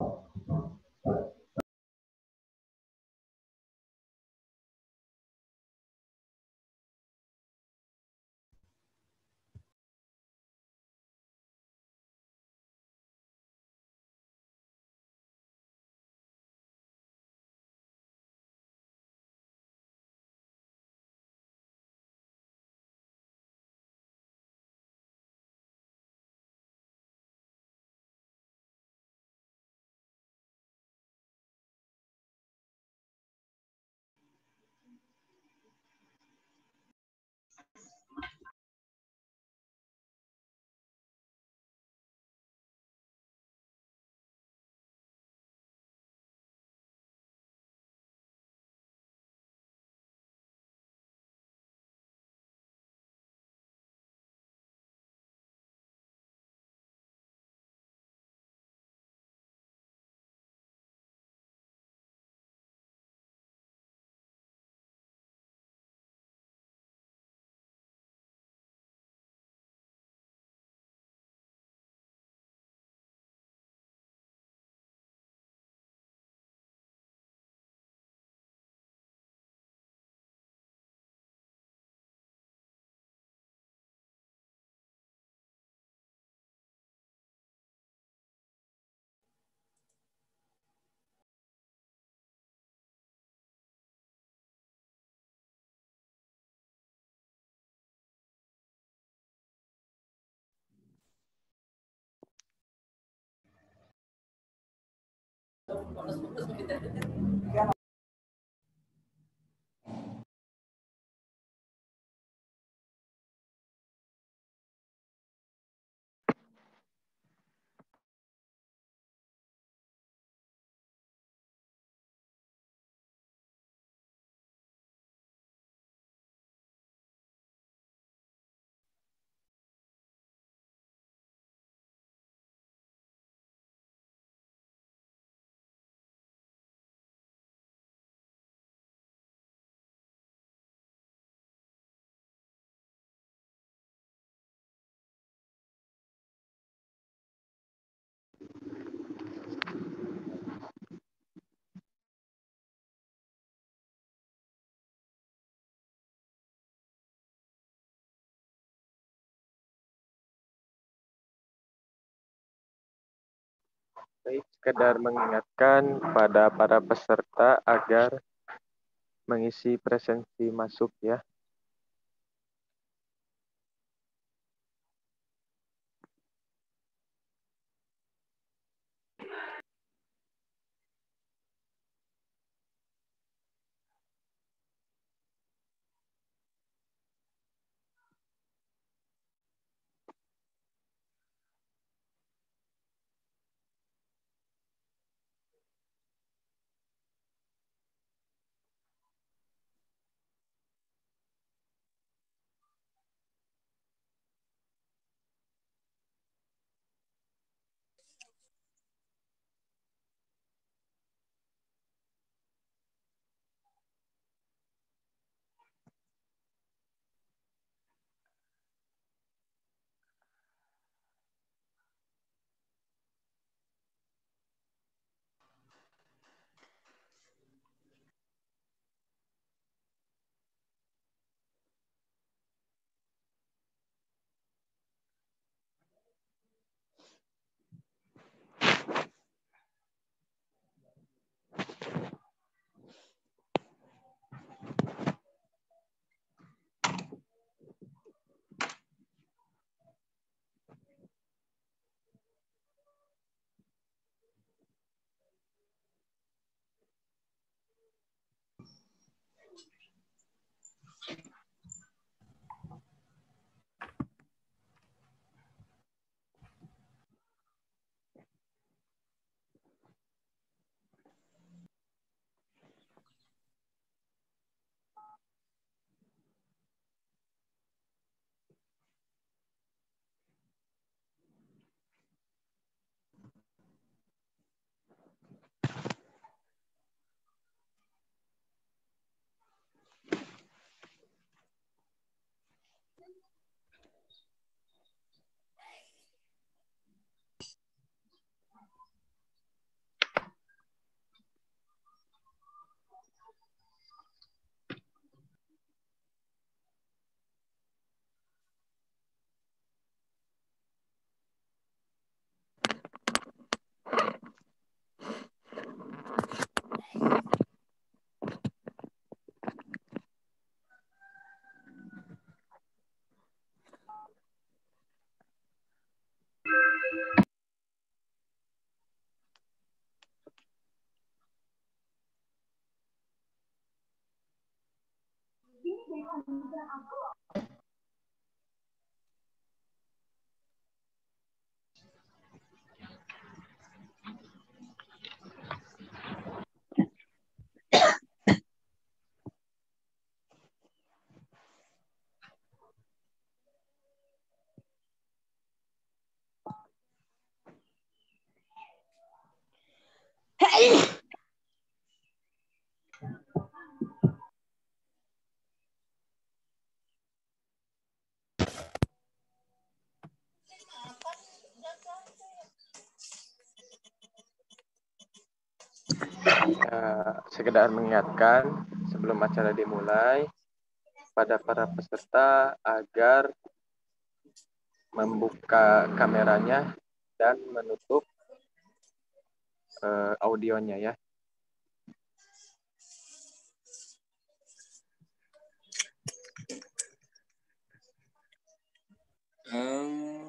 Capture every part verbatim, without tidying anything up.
Baik, sekedar mengingatkan kepada para peserta agar mengisi presensi masuk ya. Uh, sekedar mengingatkan sebelum acara dimulai pada para peserta agar membuka kameranya dan menutup uh, audionya ya. Um,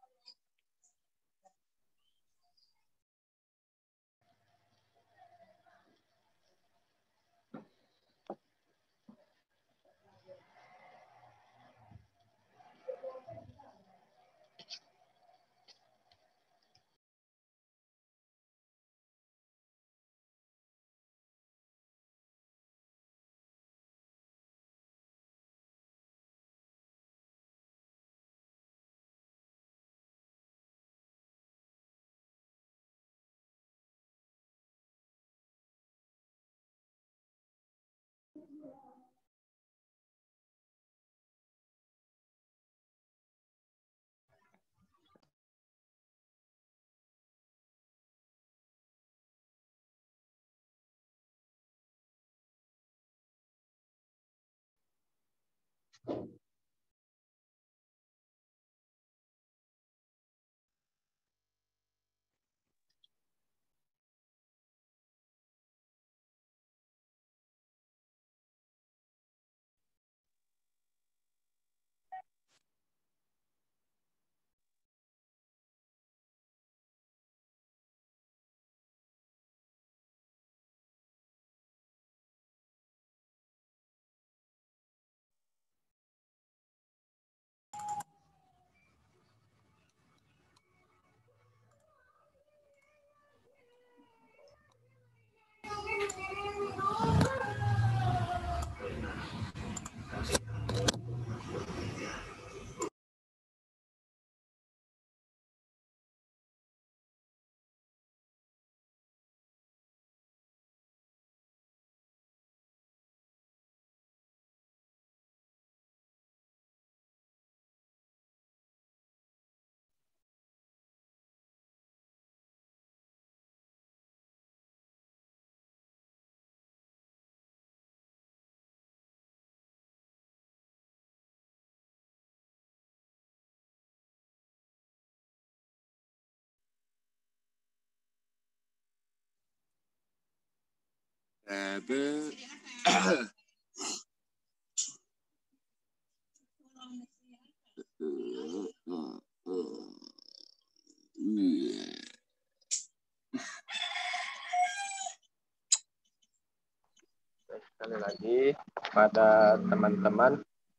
Sekali lagi pada teman-teman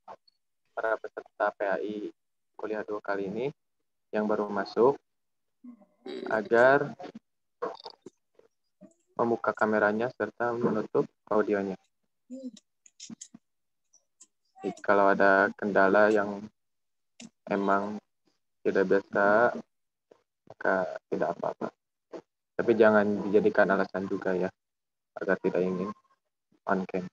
para peserta P A I kuliah dua kali ini yang baru masuk agar membuka kameranya serta menutup audionya. Jadi, kalau ada kendala yang emang tidak biasa, maka tidak apa-apa. Tapi jangan dijadikan alasan juga ya, agar tidak ingin on cam.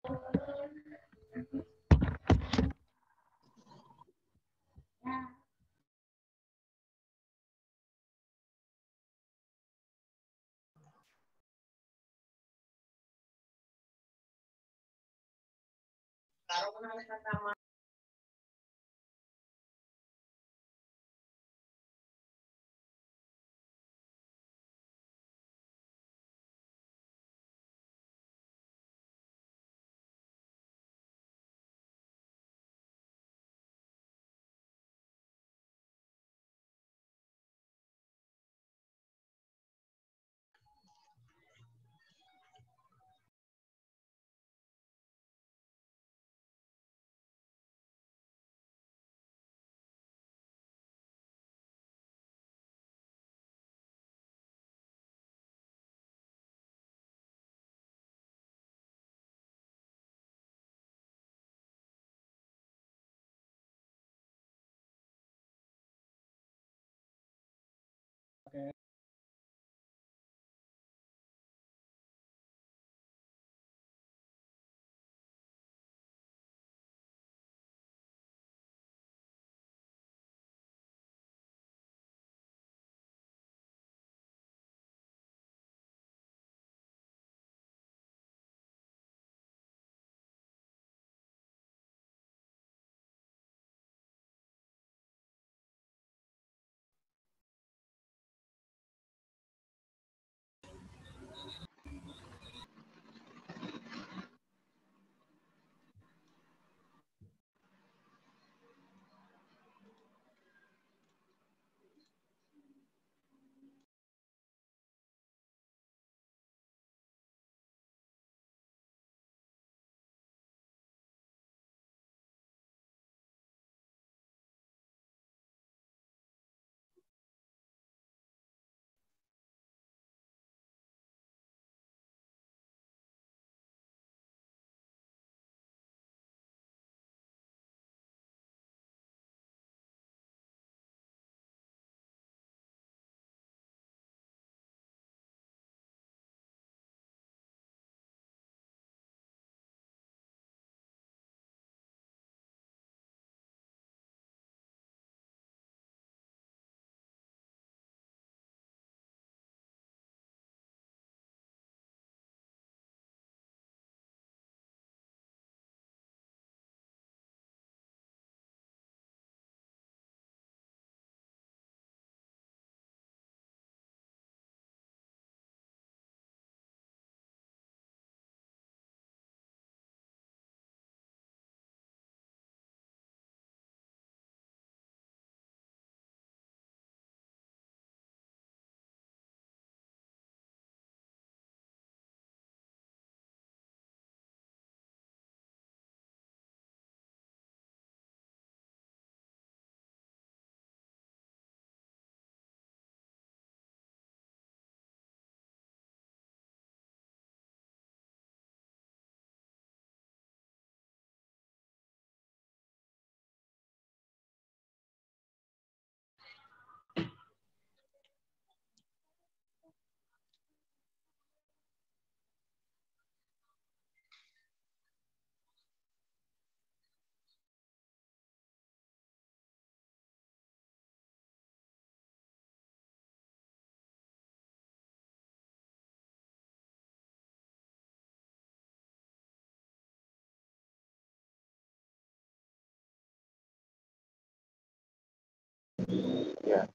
Ya,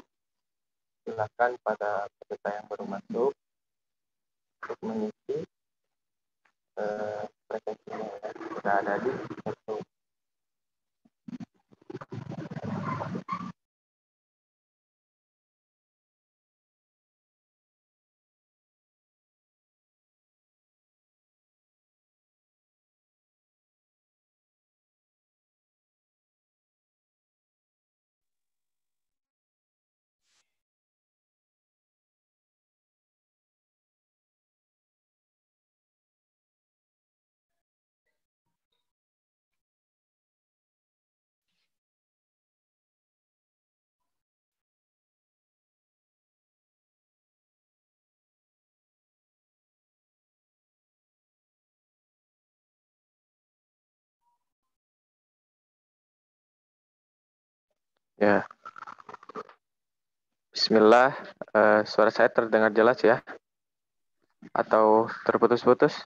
silakan pada peserta yang baru masuk untuk mengisi eh, presensinya ya. Sudah ada di situ. Ya, Bismillah. Uh, suara saya terdengar jelas ya? Atau terputus-putus?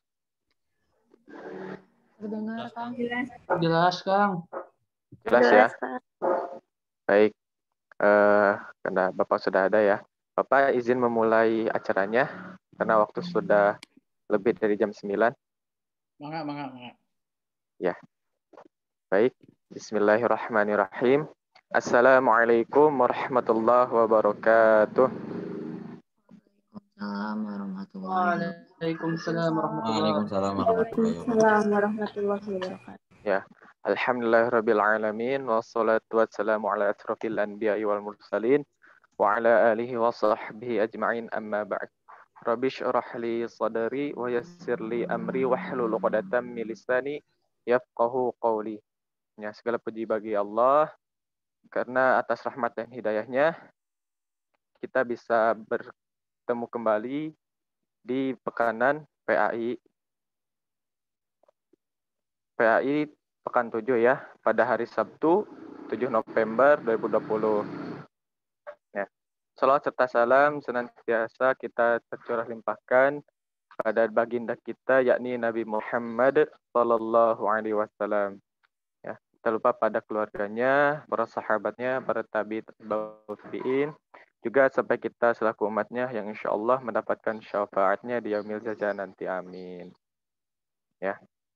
Terdengar, Kang. Jelas. Jelas, Kang. Jelas ya? Baik. Uh, karena Bapak sudah ada ya. Bapak izin memulai acaranya karena waktu sudah lebih dari jam sembilan. Mangga, mangga, mangga. Ya. Baik. Bismillahirrahmanirrahim. Assalamualaikum warahmatullahi wabarakatuh. Waalaikumsalam warahmatullahi Waalaikumsalam warahmatullahi wabarakatuh. warahmatullahi wabarakatuh. Ya, alhamdulillahirabbil alamin wassalatu wassalamu ala asrofil anbiya'i wal mursalin wa ala alihi wa sahbihi ajma'in amma ba'd. Rabbi syrah li sadri wa yassir li amri wahlul 'uqdatam min lisani yafqahu qawli. Ya, segala puji bagi Allah karena atas rahmat dan hidayahnya kita bisa bertemu kembali di pekanan P A I P A I pekan tujuh ya, pada hari Sabtu tujuh November dua ribu dua puluh. Ya. Salawat serta salam senantiasa kita tercurah limpahkan pada baginda kita yakni Nabi Muhammad sallallahu alaihi wasallam. Ya, tak lupa pada keluarganya, para sahabatnya, para tabi'in, juga sampai kita selaku umatnya yang insya Allah mendapatkan syafaatnya di yaumil jazaa nanti. Amin. Ya.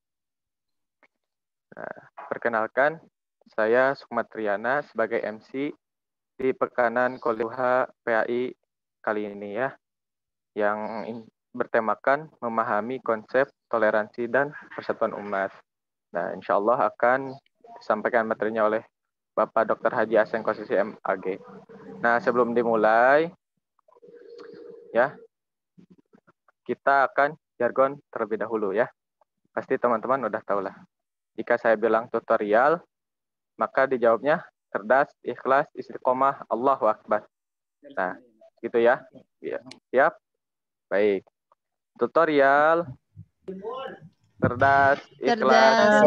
Nah, perkenalkan, saya Sukma Triana sebagai M C di pekanan Koliha P A I kali ini ya, yang bertemakan memahami konsep toleransi dan persatuan umat. Nah, insya Allah akan disampaikan materinya oleh Bapak Doktor Haji Aseng Kosisi M A G. Nah, sebelum dimulai, ya, kita akan jargon terlebih dahulu ya. Pasti teman-teman udah tahu lah. Jika saya bilang tutorial, maka dijawabnya cerdas, ikhlas, istiqomah, Allahu Akbar. Nah, gitu ya. Ya. Siap? Baik. Tutorial. Cerdas, ikhlas,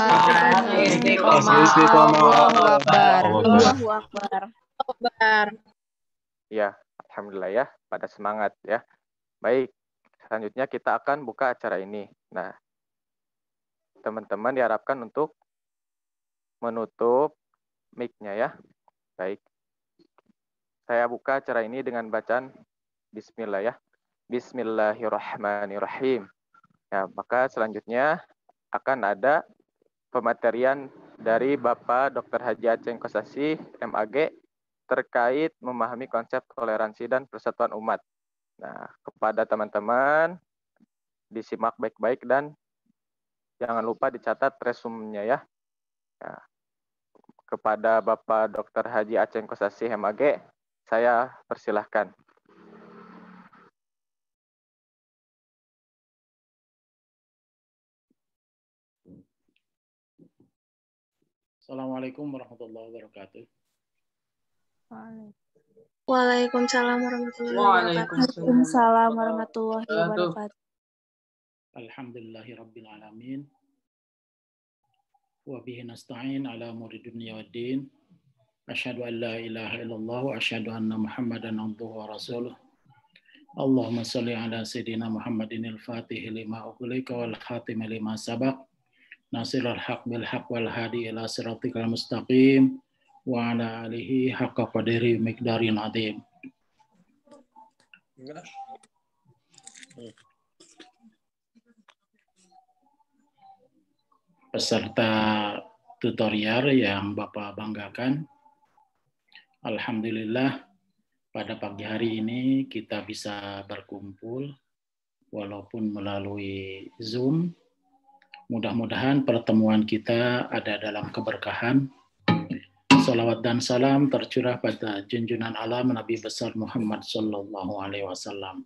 Allahu Akbar. Allahu Akbar. Ya, alhamdulillah ya, pada semangat ya. Baik, selanjutnya kita akan buka acara ini. Nah, teman-teman diharapkan untuk menutup mic-nya ya. Baik. Saya buka acara ini dengan bacaan Bismillah ya. Bismillahirrahmanirrahim. Ya, maka selanjutnya akan ada pematerian dari Bapak Doktor Haji Aceng Kosasi M A G terkait memahami konsep toleransi dan persatuan umat. Nah, kepada teman-teman disimak baik-baik dan jangan lupa dicatat resumenya ya. Nah, kepada Bapak Doktor Haji Aceng Kosasi M A G, saya persilahkan. Assalamualaikum warahmatullahi wabarakatuh. Waalaikumsalam warahmatullahi wabarakatuh. Waalaikumsalam warahmatullahi wabarakatuh. Alhamdulillahirabbil alamin. Wa bihi nasta'in ala umuri dunya waddin. Asyhadu an la ilaha illallah wa asyhadu anna Muhammadan abduhu wa rasuluh. Allahumma shalli ala sayyidina Muhammadin al-Fatih lima ughliqa wal khatim lima sabaq. Nasirul haq bil haq wal hadi ila siratikal mustaqim wa ala alihi haqqa qadri miqdarin azim. Peserta tutorial yang Bapak banggakan, alhamdulillah pada pagi hari ini kita bisa berkumpul walaupun melalui Zoom. Mudah-mudahan pertemuan kita ada dalam keberkahan. Salawat dan salam tercurah pada junjungan alam Nabi besar Muhammad Sallallahu Alaihi Wasallam.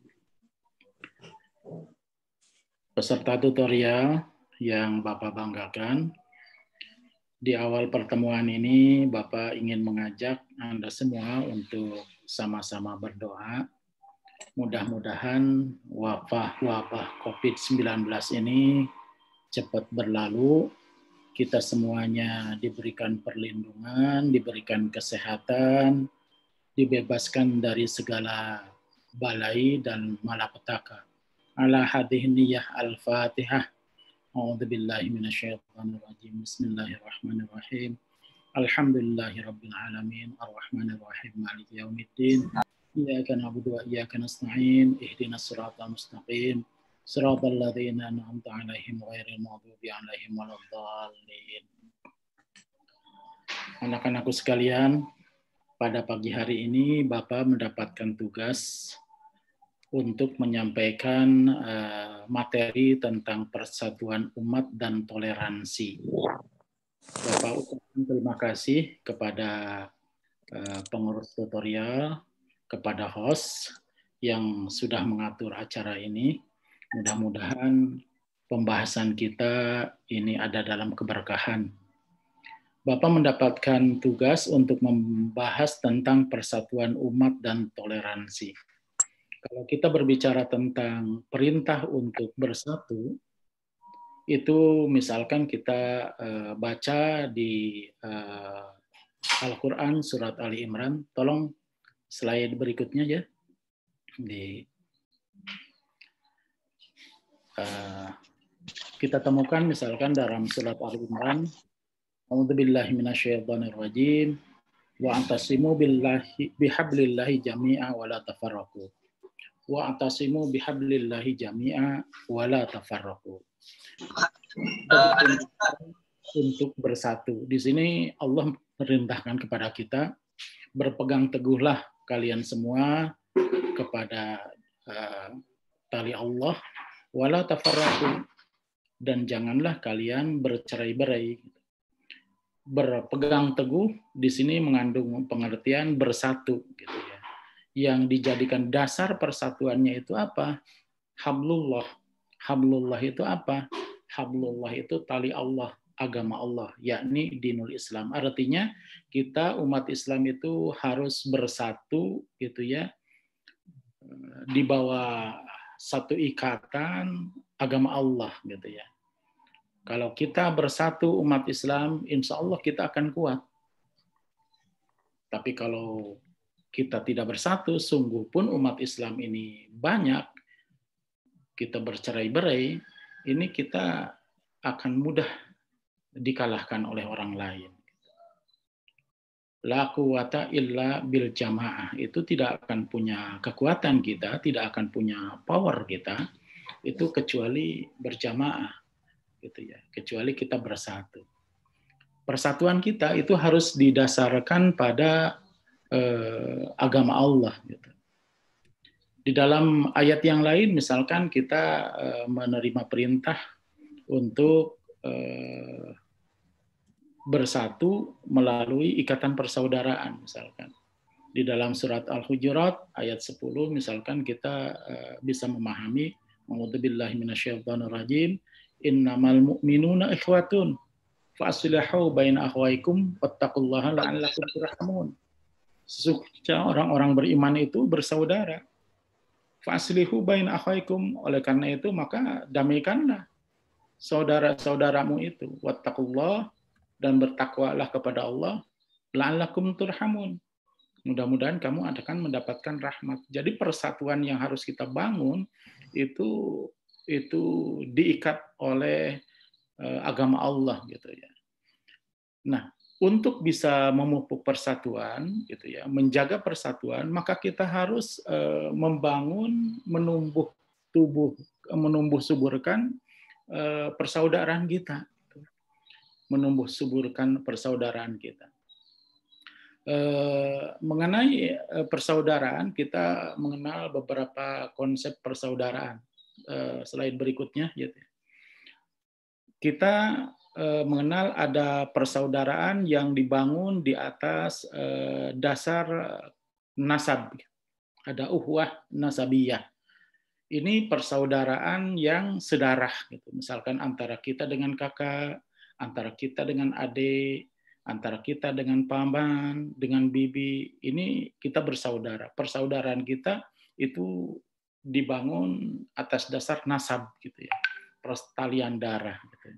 Peserta tutorial yang Bapak banggakan, di awal pertemuan ini Bapak ingin mengajak Anda semua untuk sama-sama berdoa. Mudah-mudahan wabah-wabah covid sembilan belas ini cepat berlalu kita semuanya diberikan perlindungan, diberikan kesehatan, dibebaskan dari segala balai dan malapetaka. Ala hadhihi niyyah al-Fatihah. A'udzu billahi minasyaitonir rajim. Bismillahirrahmanirrahim. Alhamdulillahi rabbil alamin. Arrahmanir rahim. Maliki yaumiddin. Iyyaka na'budu wa iyyaka nasta'in. Ihdinas siratal mustaqim. Siratal ladzina an'amta 'alaihim ghairil maghdubi 'alaihim waladdallin. Anak-anakku sekalian, pada pagi hari ini Bapak mendapatkan tugas untuk menyampaikan uh, materi tentang persatuan umat dan toleransi. Bapak ucapkan terima kasih kepada uh, pengurus tutorial, kepada host yang sudah mengatur acara ini. Mudah-mudahan pembahasan kita ini ada dalam keberkahan. Bapak mendapatkan tugas untuk membahas tentang persatuan umat dan toleransi. Kalau kita berbicara tentang perintah untuk bersatu, itu misalkan kita uh, baca di uh, Al-Quran surat Ali Imran. Tolong slide berikutnya ya. Di Uh, kita temukan misalkan dalam surat Al-Imran, A'udzubillahi minasyaitonirrajim, wa antasimu billahi bihablillahi jami'a wa la tafarraqu. Wa antasimu bihablillahi jami'a wa la tafarraqu. Untuk bersatu. Di sini Allah merintahkan kepada kita, berpegang teguhlah kalian semua kepada uh, tali Allah, wala tafarraqu, dan janganlah kalian bercerai-berai. Berpegang teguh di sini mengandung pengertian bersatu gitu ya. Yang dijadikan dasar persatuannya itu apa? Hablullah. Hablullah itu apa? Hablullah itu tali Allah, agama Allah, yakni dinul Islam. Artinya kita umat Islam itu harus bersatu gitu ya, di bawah satu ikatan agama Allah gitu ya. Kalau kita bersatu umat Islam, insya Allah kita akan kuat. Tapi kalau kita tidak bersatu, sungguh pun umat Islam ini banyak, kita bercerai-berai, ini kita akan mudah dikalahkan oleh orang lain. La quwata illa bil jamaah, itu tidak akan punya kekuatan kita, tidak akan punya power kita, itu kecuali berjamaah gitu ya, kecuali kita bersatu. Persatuan kita itu harus didasarkan pada eh, agama Allah gitu. Di dalam ayat yang lain misalkan kita eh, menerima perintah untuk eh, bersatu melalui ikatan persaudaraan misalkan. Di dalam surat Al-Hujurat ayat sepuluh misalkan kita uh, bisa memahami, a'udzubillahi minasyaitonirrajim, innamal mu'minuna ikhwatun fa'aslihu baina akhwaikum wattaqullaha la'allakum turhamun. Sesungguhnya orang-orang beriman itu bersaudara. Fa'aslihu baina akhwaikum, oleh karena itu maka damaikanlah saudara-saudaramu itu, wattaqullaha, dan bertakwalah kepada Allah, la'allakum turhamun. Mudah-mudahan kamu akan mendapatkan rahmat. Jadi persatuan yang harus kita bangun itu itu diikat oleh uh, agama Allah gitu ya. Nah, untuk bisa memupuk persatuan gitu ya, menjaga persatuan, maka kita harus uh, membangun, menumbuh tubuh, menumbuh suburkan uh, persaudaraan kita. menumbuh suburkan persaudaraan kita. Eh, mengenai persaudaraan, kita mengenal beberapa konsep persaudaraan. Eh, slide berikutnya, gitu. Kita eh, mengenal ada persaudaraan yang dibangun di atas eh, dasar nasab, ada uhwah nasabiyah. Ini persaudaraan yang sedarah, gitu. Misalkan antara kita dengan kakak, antara kita dengan adik, antara kita dengan paman, dengan bibi, ini kita bersaudara. Persaudaraan kita itu dibangun atas dasar nasab, gitu ya, pertalian darah. Gitu.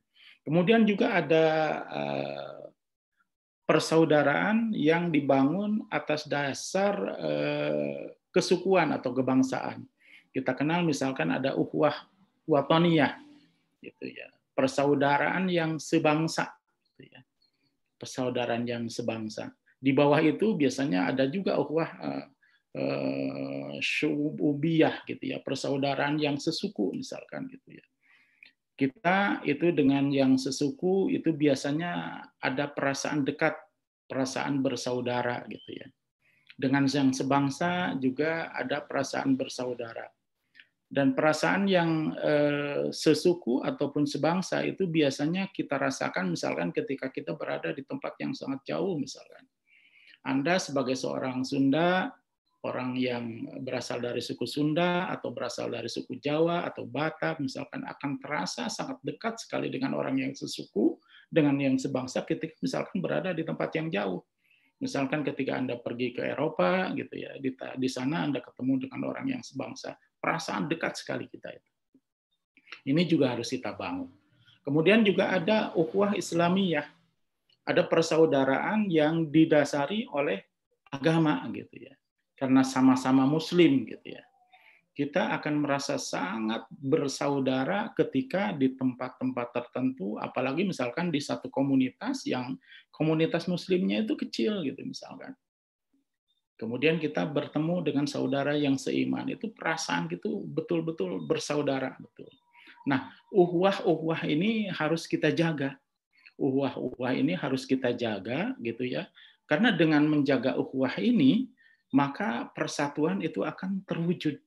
Kemudian juga ada uh, persaudaraan yang dibangun atas dasar uh, kesukuan atau kebangsaan. Kita kenal misalkan ada ukhuwah wataniyah, gitu ya, persaudaraan yang sebangsa, gitu ya, persaudaraan yang sebangsa. Di bawah itu biasanya ada juga ukhuwah uh, uh, syububiyah, gitu ya, persaudaraan yang sesuku misalkan, gitu ya. Kita itu dengan yang sesuku itu biasanya ada perasaan dekat, perasaan bersaudara, gitu ya. Dengan yang sebangsa juga ada perasaan bersaudara. Dan perasaan yang eh, sesuku ataupun sebangsa itu biasanya kita rasakan misalkan ketika kita berada di tempat yang sangat jauh misalkan. Anda sebagai seorang Sunda, orang yang berasal dari suku Sunda atau berasal dari suku Jawa atau Batak misalkan akan terasa sangat dekat sekali dengan orang yang sesuku, dengan yang sebangsa ketika misalkan berada di tempat yang jauh. Misalkan ketika Anda pergi ke Eropa gitu ya, di, di sana Anda ketemu dengan orang yang sebangsa, perasaan dekat sekali kita itu. Ini juga harus kita bangun. Kemudian juga ada ukhuwah Islamiyah. Ada persaudaraan yang didasari oleh agama gitu ya. Karena sama-sama muslim gitu ya. Kita akan merasa sangat bersaudara ketika di tempat-tempat tertentu, apalagi misalkan di satu komunitas yang komunitas muslimnya itu kecil gitu misalkan. Kemudian kita bertemu dengan saudara yang seiman, itu perasaan gitu betul-betul bersaudara betul. Nah, ukhuwah-ukhuwah ini harus kita jaga. Ukhuwah-ukhuwah ini harus kita jaga gitu ya. Karena dengan menjaga ukhuwah ini, maka persatuan itu akan terwujud.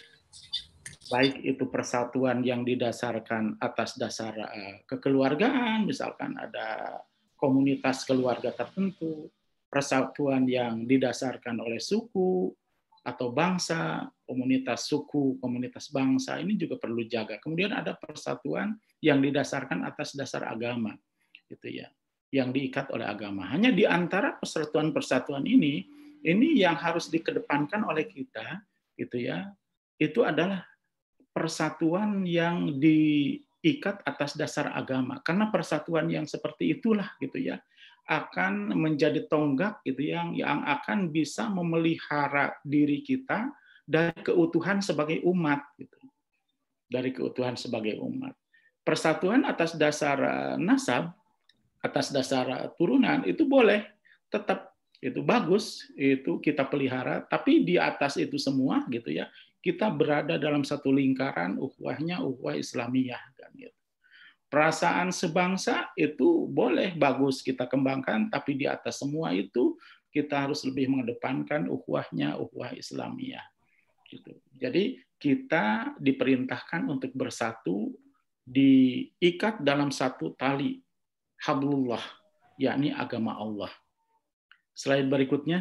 Baik itu persatuan yang didasarkan atas dasar kekeluargaan, misalkan ada komunitas keluarga tertentu, persatuan yang didasarkan oleh suku atau bangsa, komunitas suku, komunitas bangsa, ini juga perlu jaga. Kemudian ada persatuan yang didasarkan atas dasar agama, gitu ya, yang diikat oleh agama. Hanya di antara persatuan-persatuan ini, ini yang harus dikedepankan oleh kita, gitu ya, itu adalah persatuan yang diikat atas dasar agama. Karena persatuan yang seperti itulah, gitu ya, akan menjadi tonggak gitu yang yang akan bisa memelihara diri kita dari keutuhan sebagai umat, gitu. Dari keutuhan sebagai umat. Persatuan atas dasar nasab, atas dasar turunan itu boleh, tetap itu bagus, itu kita pelihara, tapi di atas itu semua gitu ya, kita berada dalam satu lingkaran ukhuwahnya ukhuwah Islamiyah kan gitu. Perasaan sebangsa itu boleh bagus kita kembangkan, tapi di atas semua itu kita harus lebih mengedepankan ukhuwahnya ukhuwah Islamiyah gitu. Jadi kita diperintahkan untuk bersatu, diikat dalam satu tali hablullah, yakni agama Allah. Slide berikutnya.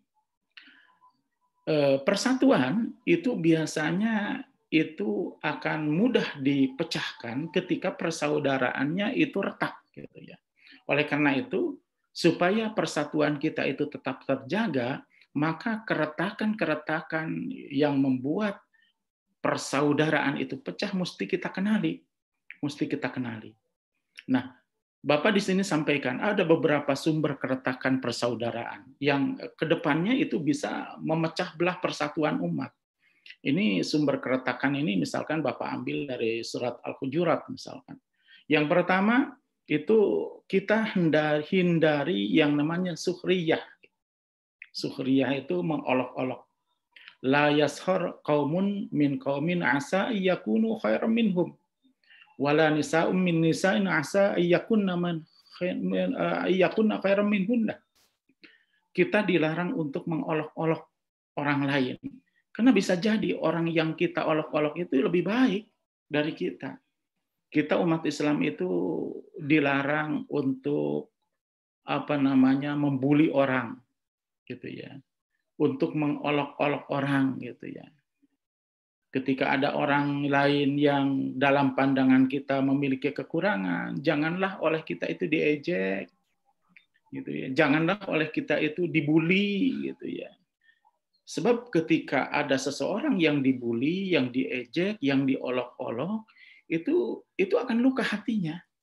Persatuan itu biasanya itu akan mudah dipecahkan ketika persaudaraannya itu retak, gitu ya. Oleh karena itu, supaya persatuan kita itu tetap terjaga, maka keretakan-keretakan yang membuat persaudaraan itu pecah mesti kita kenali, mesti kita kenali. Nah, Bapak di sini sampaikan ada beberapa sumber keretakan persaudaraan yang kedepannya itu bisa memecah belah persatuan umat. Ini sumber keretakan ini misalkan Bapak ambil dari surat Al-Hujurat misalkan. Yang pertama itu kita hindari yang namanya sukhriyah. Sukhriyah itu mengolok-olok. La yashar qaumun min qaumin asa yakunu khairan minhum. Wala nisa'um min nisa'in asa ayyakunna man ayyakunna khairan minhunna. Kita dilarang untuk mengolok-olok orang lain. Karena bisa jadi orang yang kita olok-olok itu lebih baik dari kita. Kita umat Islam itu dilarang untuk apa namanya membuli orang gitu ya. Untuk mengolok-olok orang gitu ya. Ketika ada orang lain yang dalam pandangan kita memiliki kekurangan, janganlah oleh kita itu diejek, gitu ya. Janganlah oleh kita itu dibully, gitu ya. Sebab ketika ada seseorang yang dibully, yang diejek, yang diolok-olok, itu itu akan luka hatinya,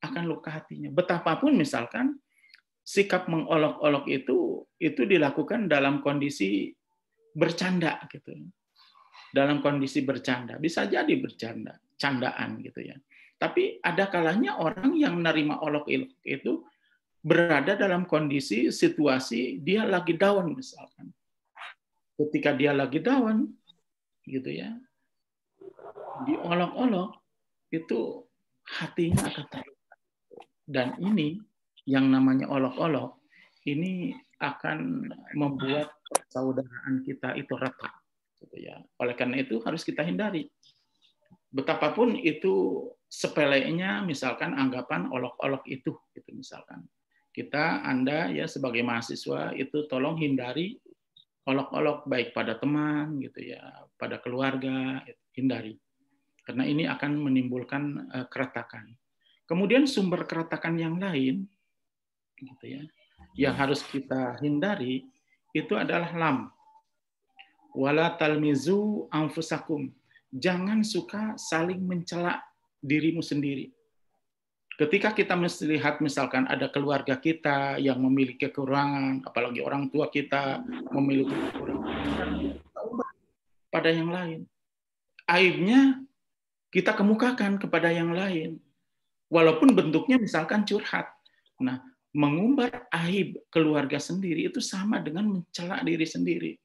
akan luka hatinya. Betapapun misalkan sikap mengolok-olok itu itu dilakukan dalam kondisi bercanda gitu. Dalam kondisi bercanda, bisa jadi bercanda, candaan gitu ya. Tapi ada kalanya orang yang menerima olok-olok itu berada dalam kondisi situasi dia lagi down misalkan. Ketika dia lagi down gitu ya, diolok-olok itu hatinya akan terluka. Dan ini yang namanya olok-olok ini akan membuat persaudaraan kita itu retak gitu ya. Oleh karena itu harus kita hindari. Betapapun itu sepelenya misalkan anggapan olok-olok itu gitu misalkan. Kita Anda ya sebagai mahasiswa itu tolong hindari olok-olok baik pada teman gitu ya, pada keluarga, hindari. Karena ini akan menimbulkan uh, keretakan. Kemudian sumber keretakan yang lain gitu ya, yang harus kita hindari itu adalah lam. Wala talmizu anfusakum. Jangan suka saling mencela dirimu sendiri. Ketika kita melihat misalkan ada keluarga kita yang memiliki kekurangan, apalagi orang tua kita memiliki kekurangan pada yang lain. Aibnya kita kemukakan kepada yang lain. Walaupun bentuknya misalkan curhat. Nah, mengumbar aib keluarga sendiri itu sama dengan mencela diri sendiri.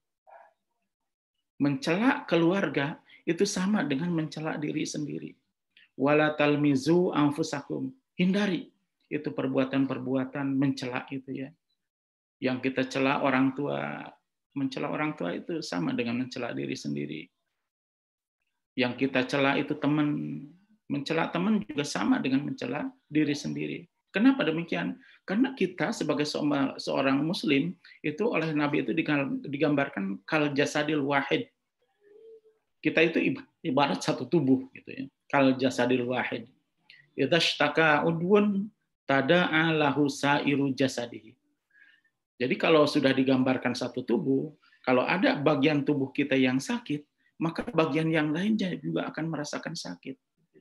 Mencela keluarga itu sama dengan mencela diri sendiri. Wala talmizu anfusakum. Hindari itu perbuatan-perbuatan mencela itu ya. Yang kita cela orang tua, mencela orang tua itu sama dengan mencela diri sendiri. Yang kita cela itu teman, mencela teman juga sama dengan mencela diri sendiri. Kenapa demikian? Karena kita sebagai seorang muslim itu oleh Nabi itu digambarkan kal jasadil wahid. Kita itu ibarat satu tubuh gitu ya. Kal jasadil wahid. Idza ishtaka udwun tada'a lahu sa'iru jasadihi. Jadi kalau sudah digambarkan satu tubuh, kalau ada bagian tubuh kita yang sakit, maka bagian yang lainnya juga akan merasakan sakit.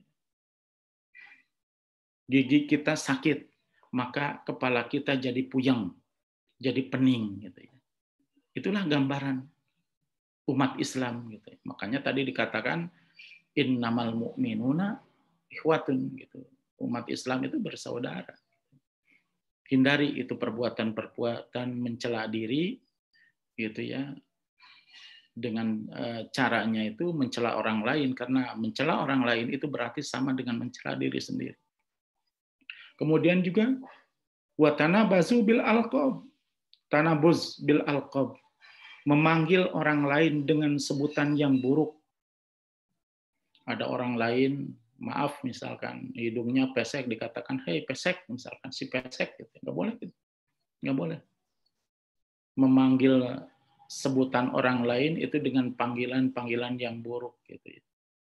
Gigi kita sakit, maka kepala kita jadi puyeng, jadi pening gitu ya. Itulah gambaran umat Islam gitu. Makanya tadi dikatakan innamal mu'minuna ikhwatun gitu. Umat Islam itu bersaudara. Hindari itu perbuatan-perbuatan mencela diri gitu ya. Dengan caranya itu mencela orang lain, karena mencela orang lain itu berarti sama dengan mencela diri sendiri. Kemudian juga watanabazu bil alqab. Tanabuz bil alqab. Memanggil orang lain dengan sebutan yang buruk. Ada orang lain, maaf misalkan hidungnya pesek, dikatakan hei pesek misalkan, si pesek gitu. Nggak boleh gitu. Nggak boleh. Memanggil sebutan orang lain itu dengan panggilan-panggilan yang buruk gitu.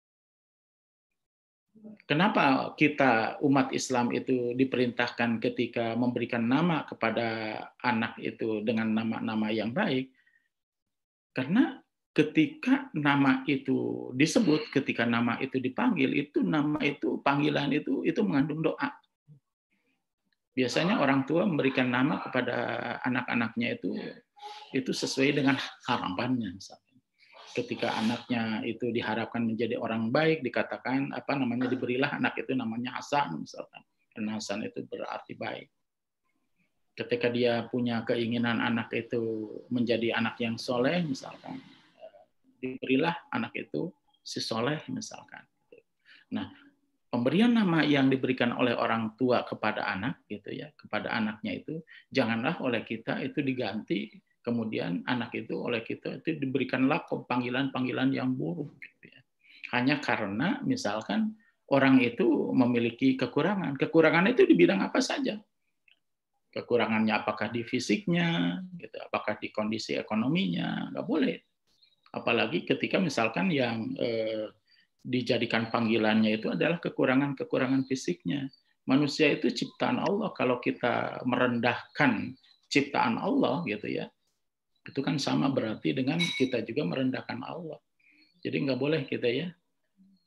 Kenapa kita umat Islam itu diperintahkan ketika memberikan nama kepada anak itu dengan nama-nama yang baik? Karena ketika nama itu disebut, ketika nama itu dipanggil, itu nama itu, panggilan itu, itu mengandung doa. Biasanya orang tua memberikan nama kepada anak-anaknya itu, itu sesuai dengan harapannya. Misalnya. Ketika anaknya itu diharapkan menjadi orang baik, dikatakan apa namanya diberilah anak itu namanya Hasan, misalkan. Dan Hasan itu berarti baik. Ketika dia punya keinginan anak itu menjadi anak yang soleh, misalkan, diberilah anak itu si soleh, misalkan. Nah, pemberian nama yang diberikan oleh orang tua kepada anak, gitu ya, kepada anaknya itu, janganlah oleh kita itu diganti, kemudian anak itu oleh kita itu diberikan lakob panggilan-panggilan yang buruk, gitu ya. Hanya karena misalkan orang itu memiliki kekurangan, kekurangan itu di bidang apa saja. Kekurangannya apakah di fisiknya, gitu, apakah di kondisi ekonominya, nggak boleh. Apalagi ketika misalkan yang eh, dijadikan panggilannya itu adalah kekurangan-kekurangan fisiknya. Manusia itu ciptaan Allah. Kalau kita merendahkan ciptaan Allah, gitu ya, itu kan sama berarti dengan kita juga merendahkan Allah. Jadi nggak boleh kita ya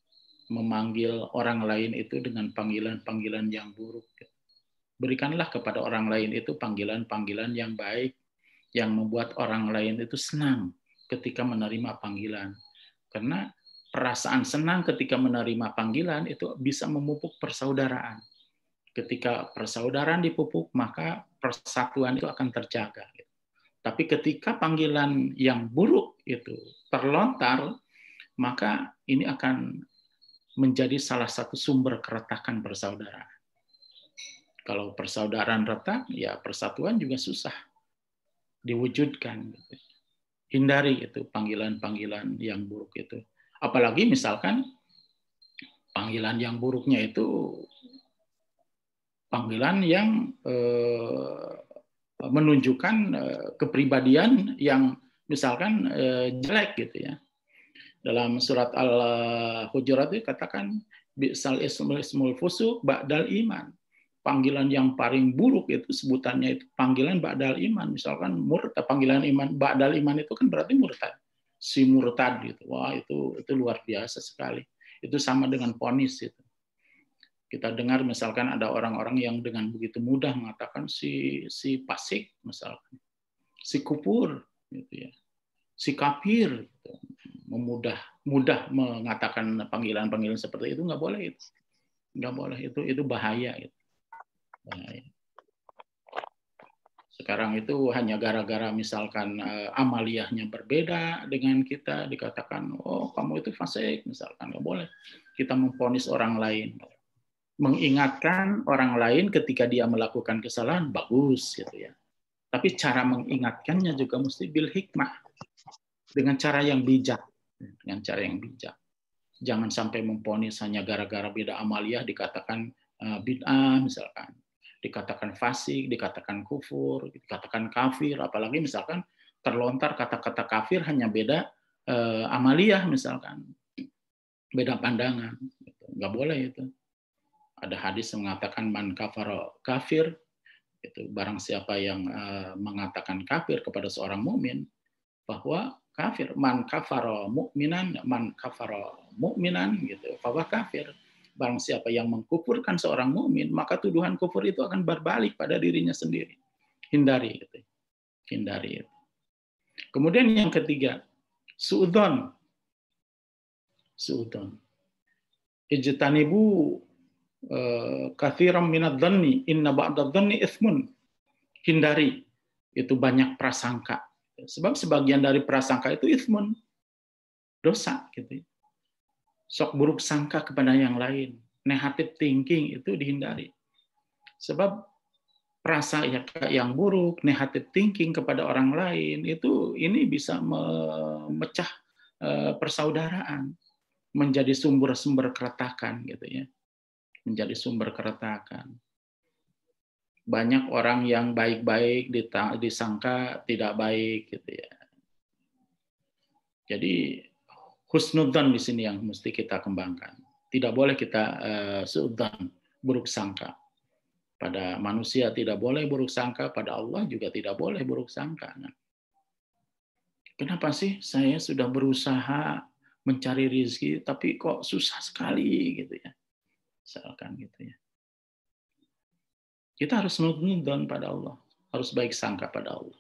memanggil orang lain itu dengan panggilan-panggilan yang buruk. Berikanlah kepada orang lain itu panggilan-panggilan yang baik, yang membuat orang lain itu senang ketika menerima panggilan. Karena perasaan senang ketika menerima panggilan itu bisa memupuk persaudaraan. Ketika persaudaraan dipupuk, maka persatuan itu akan terjaga. Tapi ketika panggilan yang buruk itu terlontar, maka ini akan menjadi salah satu sumber keretakan persaudaraan. Kalau persaudaraan retak, ya persatuan juga susah diwujudkan. Hindari itu panggilan-panggilan yang buruk itu. Apalagi misalkan panggilan yang buruknya itu panggilan yang eh, menunjukkan eh, kepribadian yang misalkan eh, jelek gitu ya. Dalam surat Al-Hujurat itu katakan bisal ismul fusuq ba'dal iman. Panggilan yang paling buruk itu sebutannya itu panggilan ba'dal iman. Misalkan murtad, panggilan iman ba'dal iman itu kan berarti murtad. Si murtad gitu. Wah, itu itu luar biasa sekali. Itu sama dengan vonis itu. Kita dengar misalkan ada orang-orang yang dengan begitu mudah mengatakan si si fasik misalkan, si kufur gitu ya, si kafir gitu. Memudah mudah mengatakan panggilan-panggilan seperti itu nggak boleh itu, nggak boleh itu itu bahaya itu. Bahaya. Sekarang itu hanya gara-gara misalkan uh, amaliyahnya berbeda dengan kita dikatakan oh kamu itu fasik misalkan, nggak boleh kita memvonis orang lain. Mengingatkan orang lain ketika dia melakukan kesalahan bagus gitu ya. Tapi cara mengingatkannya juga mesti bil hikmah, dengan cara yang bijak, dengan cara yang bijak. Jangan sampai memvonis hanya gara-gara beda amaliyah dikatakan uh, bid'ah misalkan, dikatakan fasik, dikatakan kufur, dikatakan kafir, apalagi misalkan terlontar kata-kata kafir hanya beda uh, amaliyah misalkan, beda pandangan, nggak boleh itu. Ada hadis yang mengatakan man kafara kafir, itu barang siapa yang uh, mengatakan kafir kepada seorang mukmin, bahwa kafir man kafara mukminan man kafara mukminan gitu, bahwa kafir barang siapa yang mengkufurkan seorang mukmin, maka tuduhan kufur itu akan berbalik pada dirinya sendiri. Hindari gitu. Hindari itu. Kemudian yang ketiga, suudzon. Suudzon. Ijtanibu katsiran minadz dzanni inna ba'dadz dzanni itsmun. Hindari itu banyak prasangka. Sebab sebagian dari prasangka itu itsmun. Dosa gitu. Sok buruk sangka kepada yang lain. Negative thinking itu dihindari. Sebab prasangka yang buruk, negative thinking kepada orang lain itu ini bisa memecah persaudaraan, menjadi sumber-sumber keretakan gitu ya. Menjadi sumber keretakan. Banyak orang yang baik-baik disangka tidak baik gitu ya. Jadi husnudzan di sini yang mesti kita kembangkan. Tidak boleh kita uh, suudzan, buruk sangka. Pada manusia tidak boleh buruk sangka, pada Allah juga tidak boleh buruk sangka. Kenapa sih saya sudah berusaha mencari rezeki tapi kok susah sekali gitu ya. Misalkan gitu ya. Kita harus nudzon pada Allah, harus baik sangka pada Allah.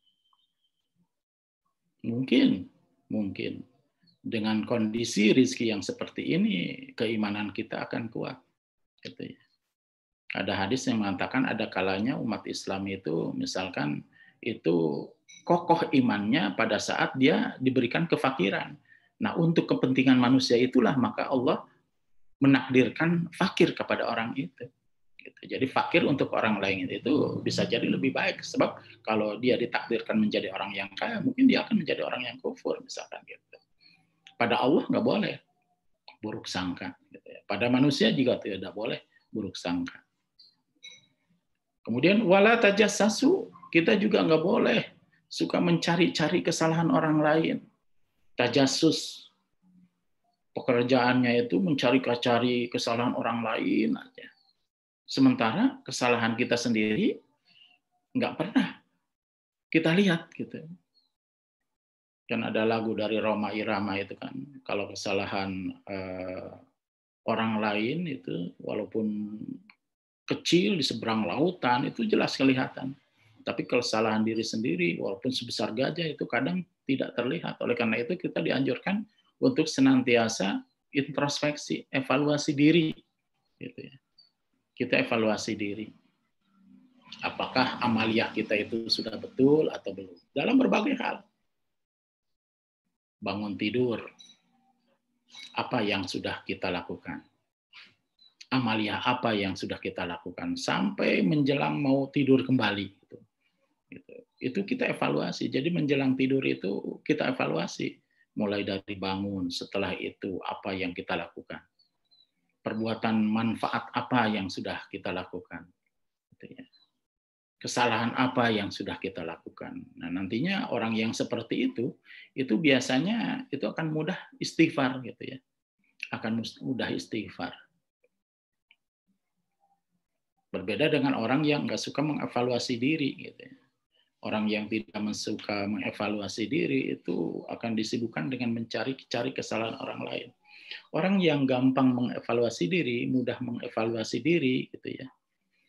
Mungkin, mungkin dengan kondisi rezeki yang seperti ini, keimanan kita akan kuat. Gitu ya. Ada hadis yang mengatakan ada kalanya umat Islam itu, misalkan itu kokoh imannya pada saat dia diberikan kefakiran. Nah, untuk kepentingan manusia itulah maka Allah menakdirkan fakir kepada orang itu. Gitu. Jadi fakir untuk orang lain itu bisa jadi lebih baik. Sebab kalau dia ditakdirkan menjadi orang yang kaya, mungkin dia akan menjadi orang yang kufur misalkan gitu. Pada Allah nggak boleh buruk sangka. Gitu ya. Pada manusia juga tidak boleh buruk sangka. Kemudian wala tajassasu, kita juga nggak boleh suka mencari-cari kesalahan orang lain. Tajassus, pekerjaannya itu mencari-cari kesalahan orang lain aja. Sementara kesalahan kita sendiri nggak pernah kita lihat gitu. Kan ada lagu dari Rhoma Irama itu kan, kalau kesalahan eh, orang lain itu walaupun kecil di seberang lautan itu jelas kelihatan. Tapi kesalahan diri sendiri walaupun sebesar gajah itu kadang tidak terlihat. Oleh karena itu kita dianjurkan untuk senantiasa introspeksi, evaluasi diri. Gitu ya. Kita evaluasi diri. Apakah amaliyah kita itu sudah betul atau belum? Dalam berbagai hal. Bangun tidur, apa yang sudah kita lakukan? Amaliyah apa yang sudah kita lakukan sampai menjelang mau tidur kembali. Gitu. Gitu. Itu kita evaluasi. Jadi menjelang tidur itu kita evaluasi. Mulai dari bangun, setelah itu apa yang kita lakukan. Perbuatan manfaat apa yang sudah kita lakukan. Gitu ya. Kesalahan apa yang sudah kita lakukan. Nah, nantinya orang yang seperti itu, itu biasanya itu akan mudah istighfar. Gitu ya. Akan mudah istighfar. Berbeda dengan orang yang nggak suka mengevaluasi diri. Gitu ya. Orang yang tidak suka mengevaluasi diri itu akan disibukkan dengan mencari-cari kesalahan orang lain. Orang yang gampang mengevaluasi diri, mudah mengevaluasi diri, gitu ya.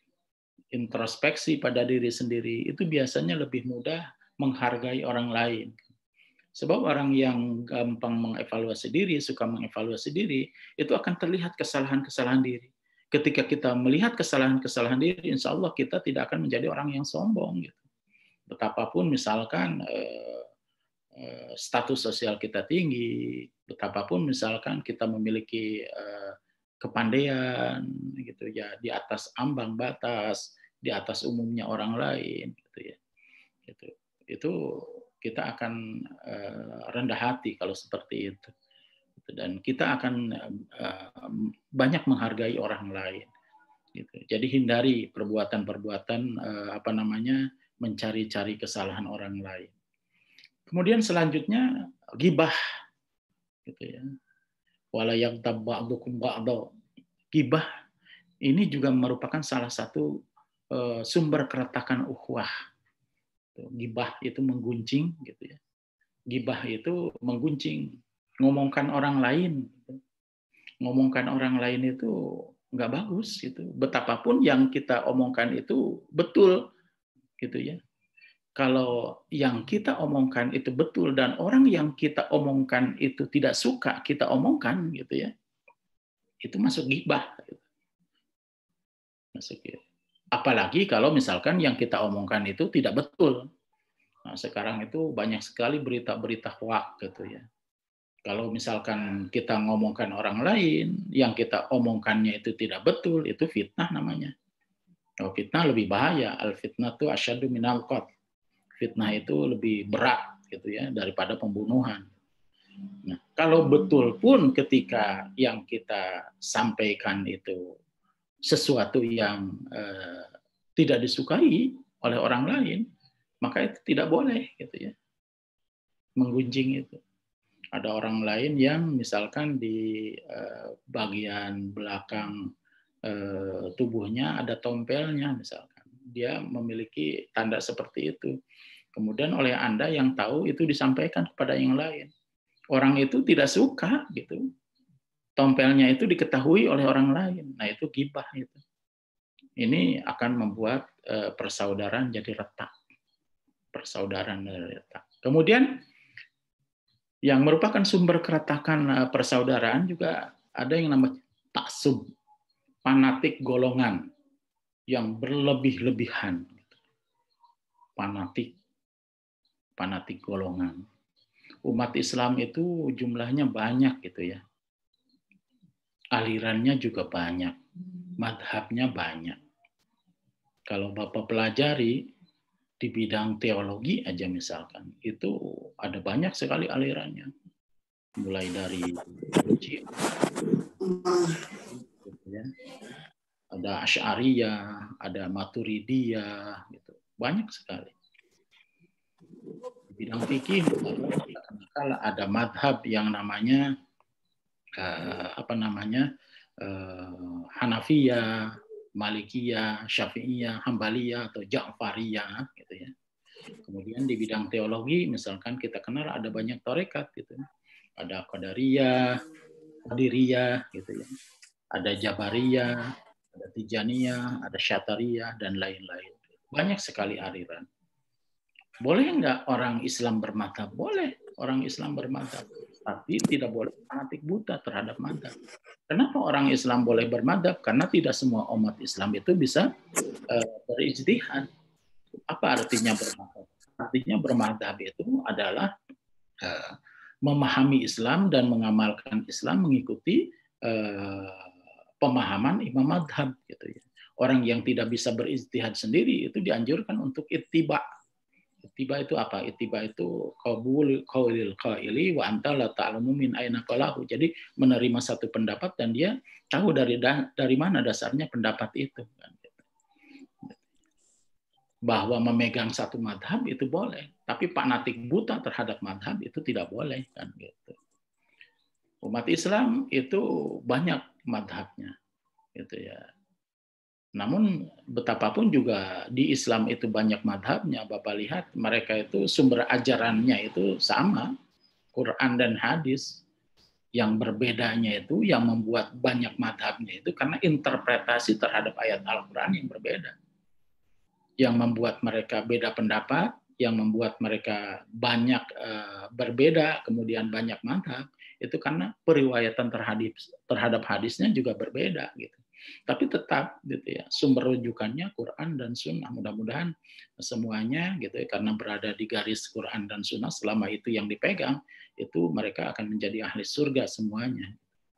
Introspeksi pada diri sendiri itu biasanya lebih mudah menghargai orang lain. Sebab orang yang gampang mengevaluasi diri, suka mengevaluasi diri, itu akan terlihat kesalahan-kesalahan diri. Ketika kita melihat kesalahan-kesalahan diri, insya Allah kita tidak akan menjadi orang yang sombong. Gitu. Betapapun misalkan eh, eh, status sosial kita tinggi, betapapun misalkan kita memiliki eh, kepandaian, gitu ya, di atas ambang batas, di atas umumnya orang lain, gitu ya, gitu. Itu kita akan eh, rendah hati kalau seperti itu. Dan kita akan uh, banyak menghargai orang lain. Gitu. Jadi hindari perbuatan-perbuatan uh, apa namanya mencari-cari kesalahan orang lain. Kemudian selanjutnya ghibah, gitu ya. Wala yaghtab ba'dukum ba'da. Ghibah ini juga merupakan salah satu uh, sumber keretakan ukhuwah. Ghibah itu menggunjing, gitu ya. Ghibah itu menggunjing. Ngomongkan orang lain, ngomongkan orang lain itu nggak bagus, gitu. Betapapun yang kita omongkan itu betul, gitu ya. Kalau yang kita omongkan itu betul dan orang yang kita omongkan itu tidak suka kita omongkan, gitu ya, itu masuk ghibah. Gitu. Masuk gitu. Apalagi kalau misalkan yang kita omongkan itu tidak betul. Nah, sekarang itu banyak sekali berita-berita hoax, gitu ya. Kalau misalkan kita ngomongkan orang lain, yang kita omongkannya itu tidak betul, itu fitnah namanya. Kalau fitnah lebih bahaya, al-fitnah itu asyadu minal qatl. Fitnah itu lebih berat, gitu ya, daripada pembunuhan. Nah, kalau betul pun ketika yang kita sampaikan itu sesuatu yang eh, tidak disukai oleh orang lain, maka itu tidak boleh, gitu ya, menggunjing itu. Ada orang lain yang misalkan di eh, bagian belakang eh, tubuhnya ada tompelnya misalkan. Dia memiliki tanda seperti itu. Kemudian oleh Anda yang tahu itu disampaikan kepada yang lain. Orang itu tidak suka, gitu. Tompelnya itu diketahui oleh orang lain. Nah, itu ghibah itu. Ini akan membuat eh, persaudaraan jadi retak. Persaudaraan jadi retak. Kemudian yang merupakan sumber keretakan persaudaraan juga ada yang namanya taksub, fanatik golongan yang berlebih-lebihan. Fanatik, fanatik golongan. Umat Islam itu jumlahnya banyak, gitu ya. Alirannya juga banyak, madhabnya banyak. Kalau Bapak pelajari di bidang teologi aja misalkan, itu ada banyak sekali alirannya. Mulai dari ya, ada Asy'ariyah, ada Maturidiyah, gitu. Banyak sekali. Di bidang fikih ada madhab yang namanya eh, apa namanya eh, Hanafiyah, Malikiyah, Syafi'iyah, Hambaliyah atau Ja'fariyah, gitu ya. Kemudian di bidang teologi misalkan kita kenal ada banyak tarekat, gitu. Ada Qadariyah, Qadiriyah, gitu ya. ada Jabariyah, ada Tijaniyah, ada Syatariyah, dan lain-lain. Banyak sekali aliran. Boleh nggak orang Islam bermadhab? Boleh orang Islam bermadhab. Tapi tidak boleh fanatik buta terhadap madhab. Kenapa orang Islam boleh bermadhab? Karena tidak semua umat Islam itu bisa uh, berijtihad. Apa artinya bermadhab? Artinya bermadhab itu adalah uh, memahami Islam dan mengamalkan Islam mengikuti uh, pemahaman imam madhab. Gitu ya. Orang yang tidak bisa berijtihad sendiri itu dianjurkan untuk ittiba. Ittiba itu apa? Ittiba itu qabul qaulil qaili wa anta la ta'lamu min aina qalahu. Jadi menerima satu pendapat dan dia tahu dari dari mana dasarnya pendapat itu. Bahwa memegang satu madhab itu boleh, tapi fanatik buta terhadap madhab itu tidak boleh kan gitu. Umat Islam itu banyak madhabnya, gitu ya. Namun betapapun juga di Islam itu banyak madhabnya, Bapak lihat mereka itu sumber ajarannya itu sama, Quran dan hadis. Yang berbedanya itu, yang membuat banyak madhabnya itu karena interpretasi terhadap ayat Al-Quran yang berbeda. Yang membuat mereka beda pendapat, yang membuat mereka banyak uh, berbeda, kemudian banyak madhab, itu karena periwayatan terhadap, terhadap hadisnya juga berbeda gitu. Tapi tetap gitu ya, sumber rujukannya Quran dan Sunnah. Mudah-mudahan semuanya gitu ya, karena berada di garis Quran dan Sunnah, selama itu yang dipegang, itu mereka akan menjadi ahli surga semuanya.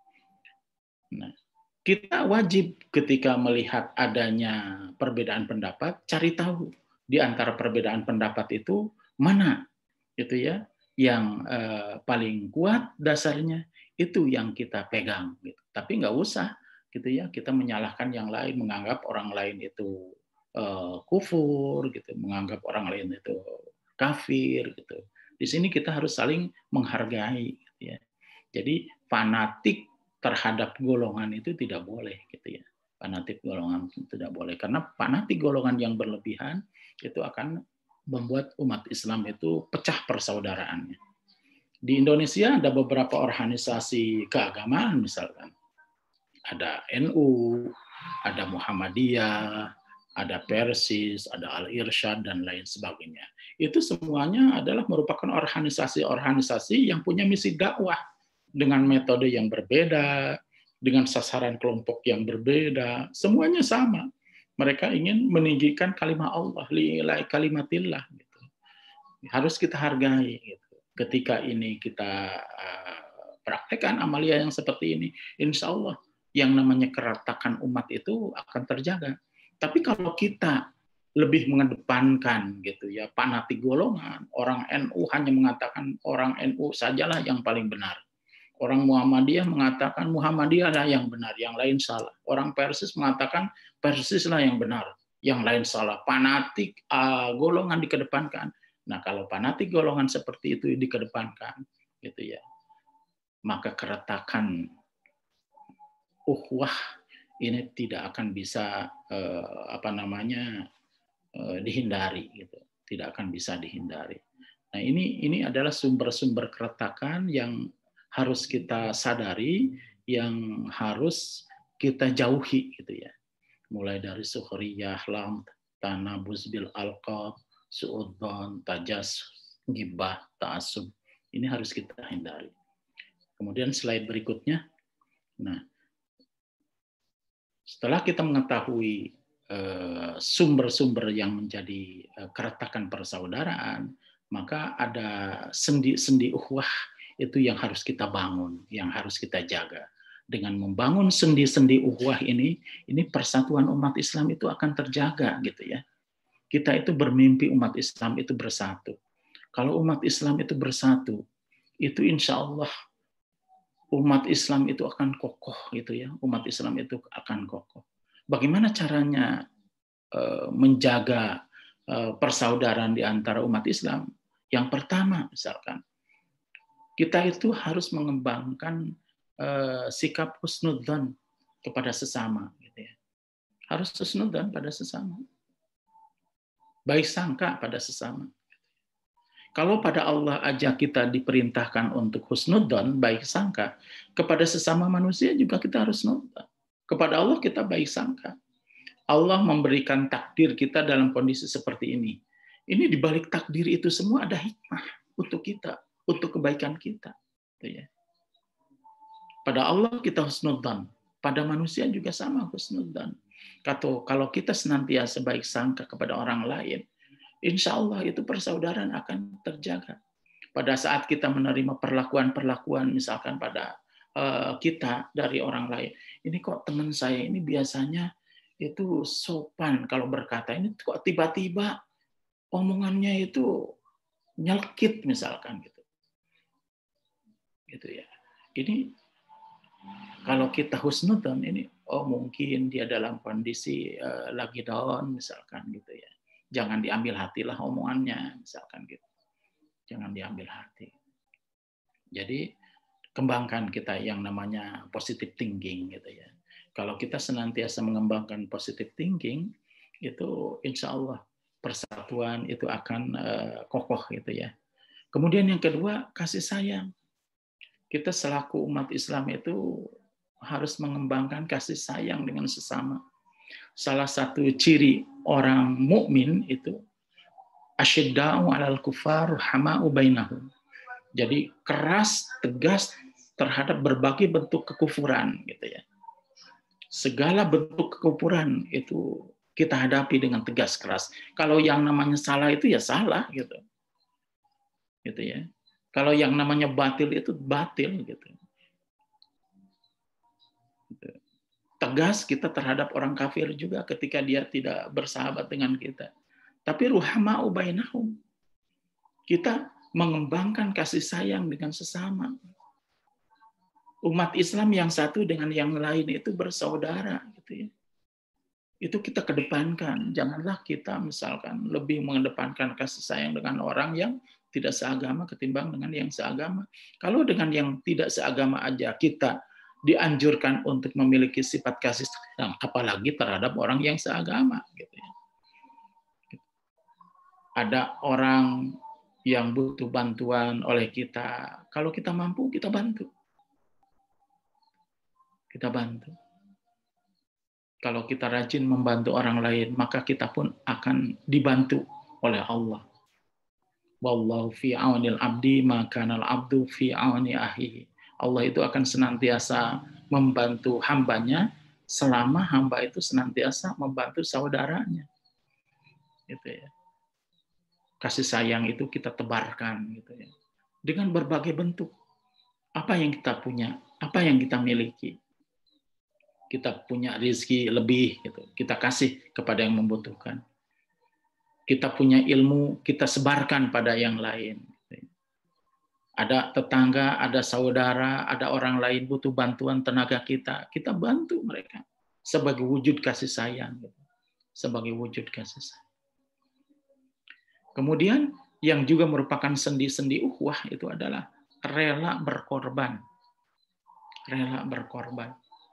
Nah, kita wajib ketika melihat adanya perbedaan pendapat, cari tahu di antara perbedaan pendapat itu mana gitu ya, yang eh, paling kuat dasarnya, itu yang kita pegang gitu. Tapi nggak usah gitu ya, kita menyalahkan yang lain, menganggap orang lain itu uh, kufur, gitu, menganggap orang lain itu kafir, gitu. Di sini kita harus saling menghargai, gitu ya. Jadi fanatik terhadap golongan itu tidak boleh, gitu ya. Fanatik golongan itu tidak boleh, karena fanatik golongan yang berlebihan itu akan membuat umat Islam itu pecah persaudaraannya. Di Indonesia ada beberapa organisasi keagamaan misalkan. Ada N U, ada Muhammadiyah, ada Persis, ada Al-Irsyad, dan lain sebagainya. Itu semuanya adalah merupakan organisasi-organisasi yang punya misi dakwah dengan metode yang berbeda, dengan sasaran kelompok yang berbeda, semuanya sama. Mereka ingin meninggikan kalimat Allah, li'ilai kalimatillah. Gitu. Harus kita hargai. Gitu. Ketika ini kita uh, praktekkan amalia yang seperti ini, insya Allah yang namanya keratakan umat itu akan terjaga. Tapi kalau kita lebih mengedepankan gitu ya, fanatik golongan, orang N U hanya mengatakan orang N U sajalah yang paling benar. Orang Muhammadiyah mengatakan Muhammadiyah lah yang benar, yang lain salah. Orang Persis mengatakan Persis lah yang benar, yang lain salah. Fanatik uh, golongan dikedepankan. Nah, kalau fanatik golongan seperti itu dikedepankan gitu ya, maka keretakan uhwah ini tidak akan bisa eh, apa namanya eh, dihindari gitu, tidak akan bisa dihindari. Nah ini ini adalah sumber-sumber keretakan yang harus kita sadari, yang harus kita jauhi gitu ya. Mulai dari sukhriyah, lam, tanabuz bil alqab, suudzon, tajas, gibah, ta'assub, ini harus kita hindari. Kemudian slide berikutnya, nah. Setelah kita mengetahui sumber-sumber yang menjadi keretakan persaudaraan, maka ada sendi-sendi uhwah itu yang harus kita bangun, yang harus kita jaga. Dengan membangun sendi-sendi uhwah ini, ini persatuan umat Islam itu akan terjaga gitu ya. Kita itu bermimpi umat Islam itu bersatu. Kalau umat Islam itu bersatu, itu insya Allah umat Islam itu akan kokoh gitu ya. Umat Islam itu akan kokoh. Bagaimana caranya uh, menjaga uh, persaudaraan di antara umat Islam? Yang pertama misalkan, kita itu harus mengembangkan uh, sikap husnudzan kepada sesama gitu ya. Harus husnudzan pada sesama. Baik sangka pada sesama. Kalau pada Allah aja kita diperintahkan untuk husnudzan, baik sangka, kepada sesama manusia juga kita harus husnudzan. Kepada Allah kita baik sangka. Allah memberikan takdir kita dalam kondisi seperti ini. Ini di balik takdir itu semua ada hikmah untuk kita, untuk kebaikan kita. Pada Allah kita husnudzan, pada manusia juga sama husnudzan. Kata kalau kita senantiasa baik sangka kepada orang lain, insya Allah itu persaudaraan akan terjaga. Pada saat kita menerima perlakuan-perlakuan, misalkan pada uh, kita dari orang lain, ini kok teman saya ini biasanya itu sopan kalau berkata, ini kok tiba-tiba omongannya itu nyelkit misalkan gitu. Gitu ya. Ini kalau kita husnudzon ini oh mungkin dia dalam kondisi uh, lagi down misalkan gitu ya. Jangan diambil hatilah omongannya misalkan gitu. Jangan diambil hati. Jadi kembangkan kita yang namanya positive thinking gitu ya. Kalau kita senantiasa mengembangkan positive thinking, itu insya Allah persatuan itu akan uh, kokoh gitu ya. Kemudian yang kedua, kasih sayang. Kita selaku umat Islam itu harus mengembangkan kasih sayang dengan sesama. Salah satu ciri orang mukmin itu asyidda'u 'alal kufar rahama'u bainahum. Jadi keras, tegas terhadap berbagai bentuk kekufuran gitu ya. Segala bentuk kekufuran itu kita hadapi dengan tegas keras. Kalau yang namanya salah itu ya salah gitu. Gitu ya. Kalau yang namanya batil itu batil gitu. Gitu. Tegas kita terhadap orang kafir juga ketika dia tidak bersahabat dengan kita. Tapi ruhama'u bainahum. Kita mengembangkan kasih sayang dengan sesama. Umat Islam yang satu dengan yang lain itu bersaudara gitu ya. Itu kita kedepankan. Janganlah kita misalkan lebih mengedepankan kasih sayang dengan orang yang tidak seagama ketimbang dengan yang seagama. Kalau dengan yang tidak seagama aja kita dianjurkan untuk memiliki sifat kasih sayang, apalagi terhadap orang yang seagama gitu ya. Ada orang yang butuh bantuan oleh kita, kalau kita mampu kita bantu. Kita bantu. Kalau kita rajin membantu orang lain, maka kita pun akan dibantu oleh Allah. Wallahu fi aunil abdi maka al abdu fi auni akhihi. Allah itu akan senantiasa membantu hambanya selama hamba itu senantiasa membantu saudaranya. Gitu ya. Kasih sayang itu kita tebarkan gitu ya. Dengan berbagai bentuk. Apa yang kita punya, apa yang kita miliki. Kita punya rezeki lebih gitu. Kita kasih kepada yang membutuhkan. Kita punya ilmu, kita sebarkan pada yang lain. Ada tetangga, ada saudara, ada orang lain butuh bantuan tenaga kita, kita bantu mereka sebagai wujud kasih sayang. Sebagai wujud kasih sayang. Kemudian yang juga merupakan sendi-sendi ukhuwah itu adalah rela berkorban. Rela berkorban.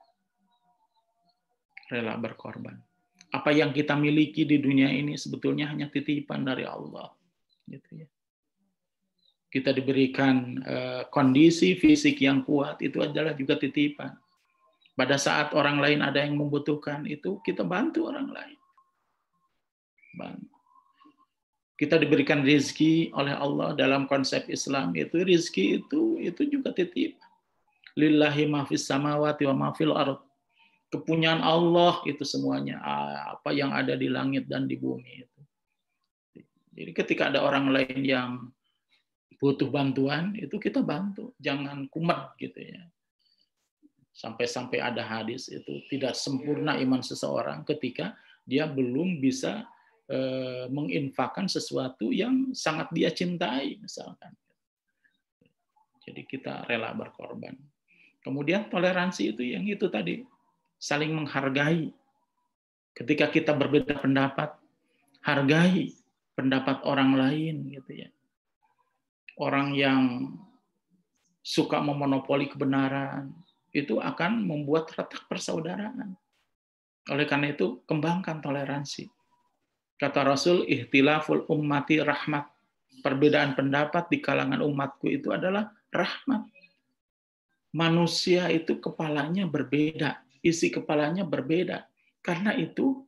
Rela berkorban. Apa yang kita miliki di dunia ini sebetulnya hanya titipan dari Allah. Gitu ya. Kita diberikan uh, kondisi fisik yang kuat, itu adalah juga titipan. Pada saat orang lain ada yang membutuhkan, itu kita bantu orang lain. Bantu. Kita diberikan rezeki oleh Allah dalam konsep Islam, itu rezeki itu itu juga titipan. Lillahi ma fis samawati wa ma fil ardh. Kepunyaan Allah itu semuanya, apa yang ada di langit dan di bumi itu. Jadi ketika ada orang lain yang butuh bantuan, itu kita bantu, jangan kumet gitu ya. Sampai-sampai ada hadis itu tidak sempurna iman seseorang ketika dia belum bisa eh, menginfakkan sesuatu yang sangat dia cintai misalkan. Jadi kita rela berkorban. Kemudian toleransi itu yang itu tadi. Saling menghargai. Ketika kita berbeda pendapat, hargai pendapat orang lain gitu ya. Orang yang suka memonopoli kebenaran itu akan membuat retak persaudaraan. Oleh karena itu, kembangkan toleransi. Kata Rasul, ihtilaful ummati rahmat. Perbedaan pendapat di kalangan umatku itu adalah rahmat. Manusia itu kepalanya berbeda. isi kepalanya berbeda. Karena itu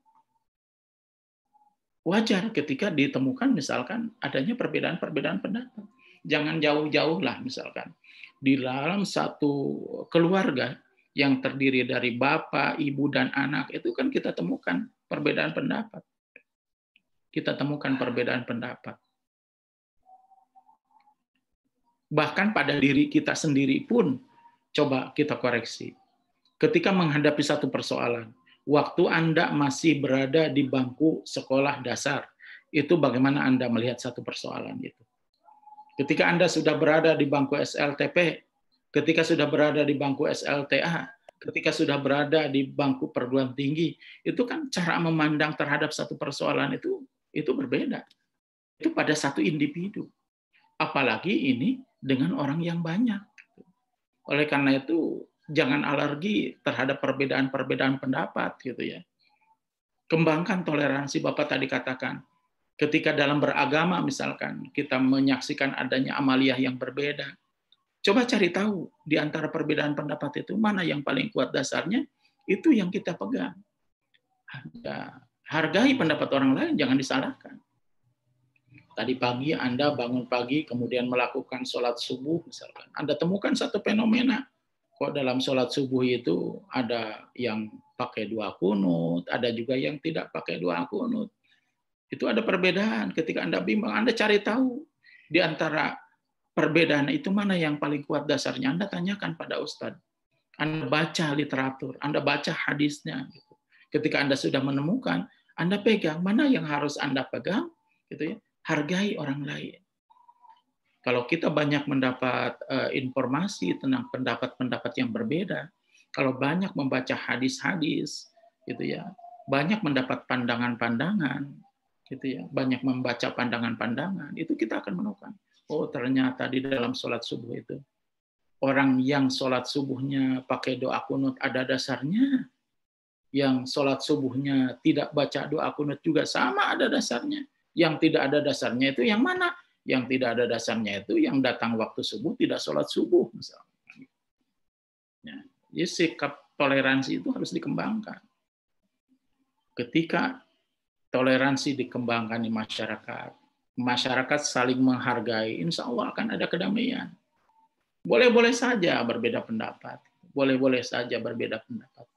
wajar ketika ditemukan misalkan adanya perbedaan-perbedaan pendapat. Jangan jauh-jauh lah misalkan. Di dalam satu keluarga yang terdiri dari bapak, ibu, dan anak, itu kan kita temukan perbedaan pendapat. Kita temukan perbedaan pendapat. Bahkan pada diri kita sendiri pun, coba kita koreksi. Ketika menghadapi satu persoalan, waktu Anda masih berada di bangku sekolah dasar, itu bagaimana Anda melihat satu persoalan itu. Ketika Anda sudah berada di bangku S L T P, ketika sudah berada di bangku S L T A, ketika sudah berada di bangku perguruan tinggi, itu kan cara memandang terhadap satu persoalan itu itu berbeda. Itu pada satu individu. Apalagi ini dengan orang yang banyak. Oleh karena itu, jangan alergi terhadap perbedaan-perbedaan pendapat gitu ya. Kembangkan toleransi, Bapak tadi katakan. Ketika dalam beragama misalkan kita menyaksikan adanya amaliyah yang berbeda, coba cari tahu di antara perbedaan pendapat itu mana yang paling kuat dasarnya, itu yang kita pegang. Ya, hargai pendapat orang lain, jangan disalahkan. Tadi pagi Anda bangun pagi, kemudian melakukan sholat subuh, misalkan. Anda temukan satu fenomena. Kok dalam sholat subuh itu ada yang pakai dua kunut, ada juga yang tidak pakai dua kunut. Itu ada perbedaan. Ketika Anda bimbang, Anda cari tahu. Di antara perbedaan itu mana yang paling kuat dasarnya. Anda tanyakan pada Ustadz. Anda baca literatur, Anda baca hadisnya. Ketika Anda sudah menemukan, Anda pegang. Mana yang harus Anda pegang? Gitu ya. Hargai orang lain. Kalau kita banyak mendapat uh, informasi tentang pendapat-pendapat yang berbeda, kalau banyak membaca hadis-hadis, gitu ya, banyak mendapat pandangan-pandangan, gitu ya, banyak membaca pandangan-pandangan, itu kita akan menemukan. Oh, ternyata di dalam sholat subuh itu orang yang sholat subuhnya pakai doa kunut ada dasarnya, yang sholat subuhnya tidak baca doa kunut juga sama ada dasarnya. Yang tidak ada dasarnya itu yang mana? Yang tidak ada dasarnya itu yang datang waktu subuh tidak sholat subuh misalnya. Ya, jadi sikap toleransi itu harus dikembangkan. Ketika toleransi dikembangkan di masyarakat, masyarakat saling menghargai, insya Allah akan ada kedamaian. Boleh-boleh saja berbeda pendapat, boleh-boleh saja berbeda pendapat.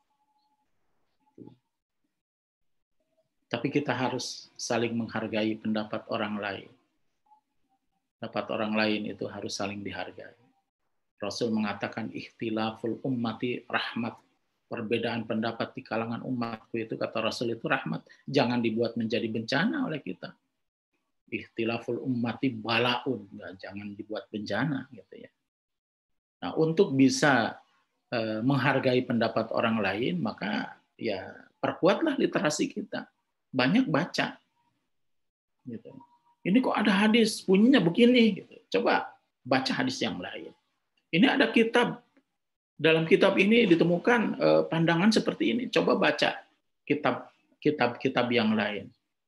Tapi kita harus saling menghargai pendapat orang lain. Pendapat orang lain itu harus saling dihargai. Rasul mengatakan ikhtilaful ummati rahmat. Perbedaan pendapat di kalangan umatku itu, kata Rasul, itu rahmat. Jangan dibuat menjadi bencana oleh kita. Ikhtilaful ummati balaun. Jangan dibuat bencana. Gitu ya. Nah, untuk bisa eh, menghargai pendapat orang lain, maka ya perkuatlah literasi kita. Banyak baca. Gitu. Ini kok ada hadis, bunyinya begini. Gitu. Coba baca hadis yang lain. Ini ada kitab. Dalam kitab ini ditemukan eh, pandangan seperti ini. Coba baca kitab kitab-kitab yang lain.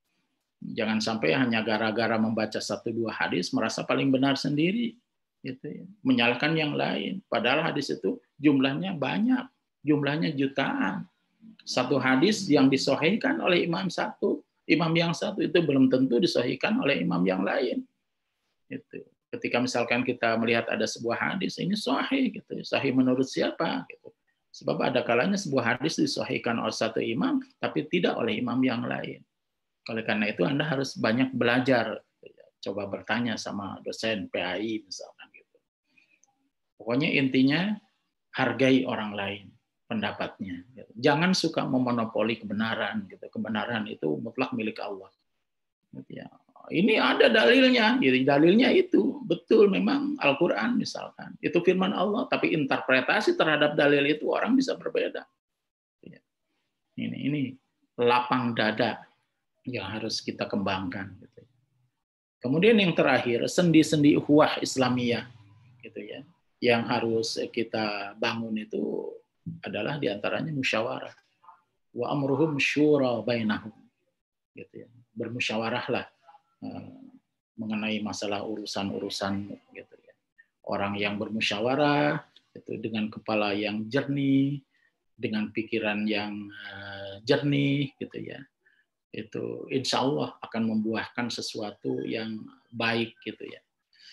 Jangan sampai hanya gara-gara membaca satu dua hadis merasa paling benar sendiri. Gitu ya. Menyalahkan yang lain. Padahal hadis itu jumlahnya banyak. Jumlahnya jutaan. Satu hadis yang disahihkan oleh imam satu, imam yang satu itu belum tentu disahihkan oleh imam yang lain. Gitu. Ketika misalkan kita melihat ada sebuah hadis, ini sahih, gitu. Sahih menurut siapa? Gitu. Sebab ada kalanya sebuah hadis disahihkan oleh satu imam, tapi tidak oleh imam yang lain. Oleh karena itu Anda harus banyak belajar. Coba bertanya sama dosen P A I misalkan. Gitu. Pokoknya intinya hargai orang lain. Pendapatnya. Jangan suka memonopoli kebenaran. Gitu. Kebenaran itu mutlak milik Allah. Gitu ya. Ini ada dalilnya. Gitu. Dalilnya itu betul memang Al-Quran misalkan. Itu firman Allah. Tapi interpretasi terhadap dalil itu orang bisa berbeda. Gitu ya. Ini, ini lapang dada yang harus kita kembangkan. Gitu. Kemudian yang terakhir, sendi-sendi ukhuwah Islamiyah. Gitu ya. Yang harus kita bangun itu adalah diantaranya musyawarah. Wa amruhum syura bainahum. Gitu ya. Bermusyawarahlah uh, mengenai masalah urusan-urusan gitu ya. Orang yang bermusyawarah itu dengan kepala yang jernih, dengan pikiran yang uh, jernih gitu ya, itu insya Allah akan membuahkan sesuatu yang baik gitu ya.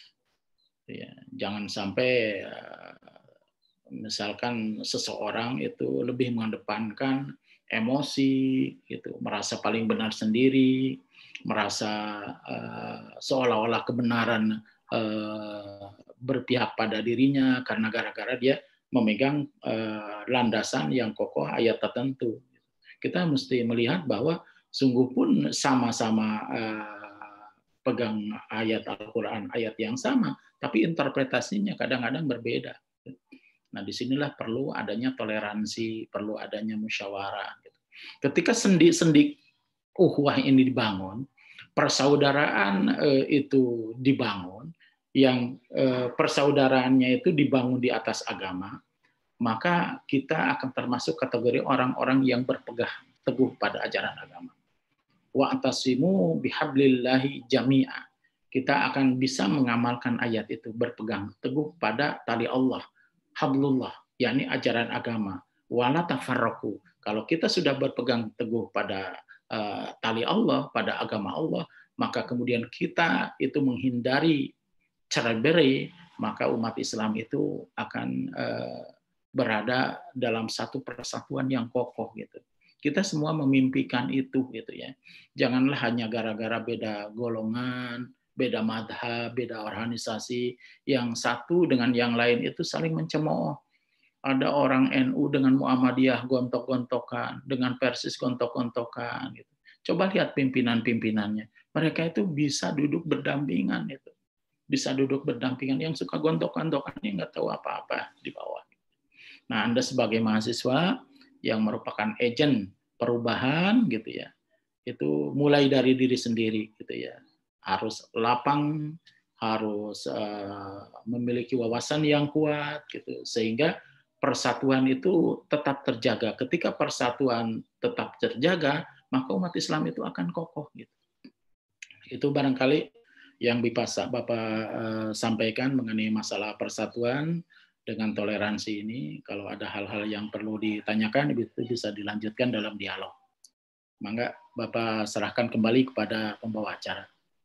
Ya, jangan sampai uh, misalkan seseorang itu lebih mengedepankan emosi, gitu, merasa paling benar sendiri, merasa uh, seolah-olah kebenaran uh, berpihak pada dirinya karena gara-gara dia memegang uh, landasan yang kokoh ayat tertentu. Kita mesti melihat bahwa sungguh pun sama-sama uh, pegang ayat Al-Quran, ayat yang sama, tapi interpretasinya kadang-kadang berbeda. Nah, disinilah perlu adanya toleransi, perlu adanya musyawarah. Ketika sendi-sendi ukhuwah ini dibangun, persaudaraan eh, itu dibangun, yang eh, persaudaraannya itu dibangun di atas agama, maka kita akan termasuk kategori orang-orang yang berpegang teguh pada ajaran agama. Wa'tasimu bihablillahi jami'a. Kita akan bisa mengamalkan ayat itu, berpegang teguh pada tali Allah, hablullah, yakni ajaran agama. Wala tafarraqu. Kalau kita sudah berpegang teguh pada uh, tali Allah, pada agama Allah, maka kemudian kita itu menghindari cerai-berai, maka umat Islam itu akan uh, berada dalam satu persatuan yang kokoh gitu. Kita semua memimpikan itu gitu ya. Janganlah hanya gara-gara beda golongan, beda madhab, beda organisasi, yang satu dengan yang lain itu saling mencemooh. Ada orang N U dengan Muhammadiyah gontok-gontokan, dengan Persis gontok-gontokan gitu. Coba lihat pimpinan-pimpinannya. Mereka itu bisa duduk berdampingan itu. Bisa duduk berdampingan, yang suka gontok-gontokan yang nggak tahu apa-apa di bawah. Nah, Anda sebagai mahasiswa yang merupakan agen perubahan gitu ya, itu mulai dari diri sendiri gitu ya, harus lapang, harus uh, memiliki wawasan yang kuat gitu, sehingga persatuan itu tetap terjaga. Ketika persatuan tetap terjaga, maka umat Islam itu akan kokoh gitu. Itu barangkali yang bisa Bapak uh, sampaikan mengenai masalah persatuan dengan toleransi ini. Kalau ada hal-hal yang perlu ditanyakan, itu bisa dilanjutkan dalam dialog. Mangga Bapak serahkan kembali kepada pembawa acara.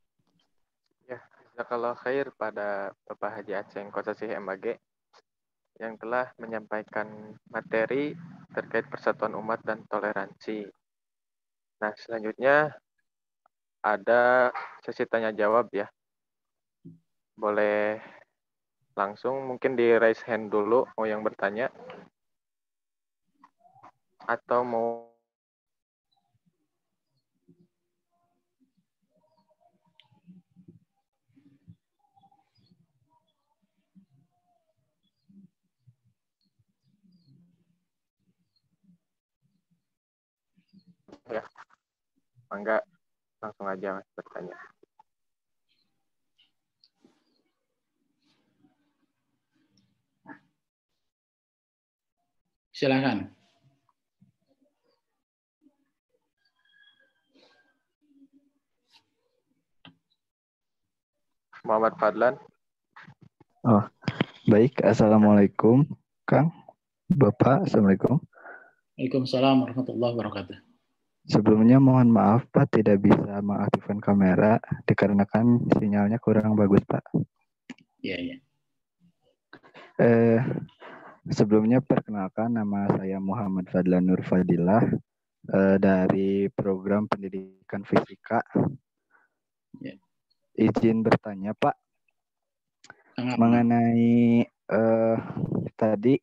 Ya, jazakallah khair pada Bapak Haji Aceng Kosasih M A G yang telah menyampaikan materi terkait persatuan umat dan toleransi. Nah, selanjutnya ada sesi tanya jawab ya. Boleh langsung mungkin di raise hand dulu mau yang bertanya atau mau ya, enggak langsung aja Mas bertanya. Silakan. Muhammad Fadlan. Oh, baik. Assalamualaikum, Kang. Bapak, Assalamualaikum. Waalaikumsalam warahmatullahi wabarakatuh. Sebelumnya mohon maaf, Pak, tidak bisa mengaktifkan kamera dikarenakan sinyalnya kurang bagus, Pak. Iya, iya. Eh, sebelumnya perkenalkan, nama saya Muhammad Fadlan Nur Fadilah eh, dari program pendidikan fisika. Ya. Izin bertanya, Pak, Sangat mengenai eh, tadi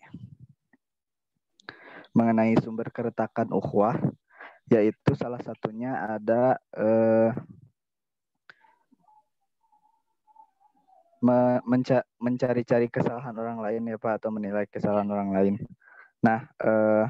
mengenai sumber keretakan ukhuwah, yaitu salah satunya ada eh, menca- mencari-cari kesalahan orang lain ya Pak, atau menilai kesalahan orang lain. Nah, eh,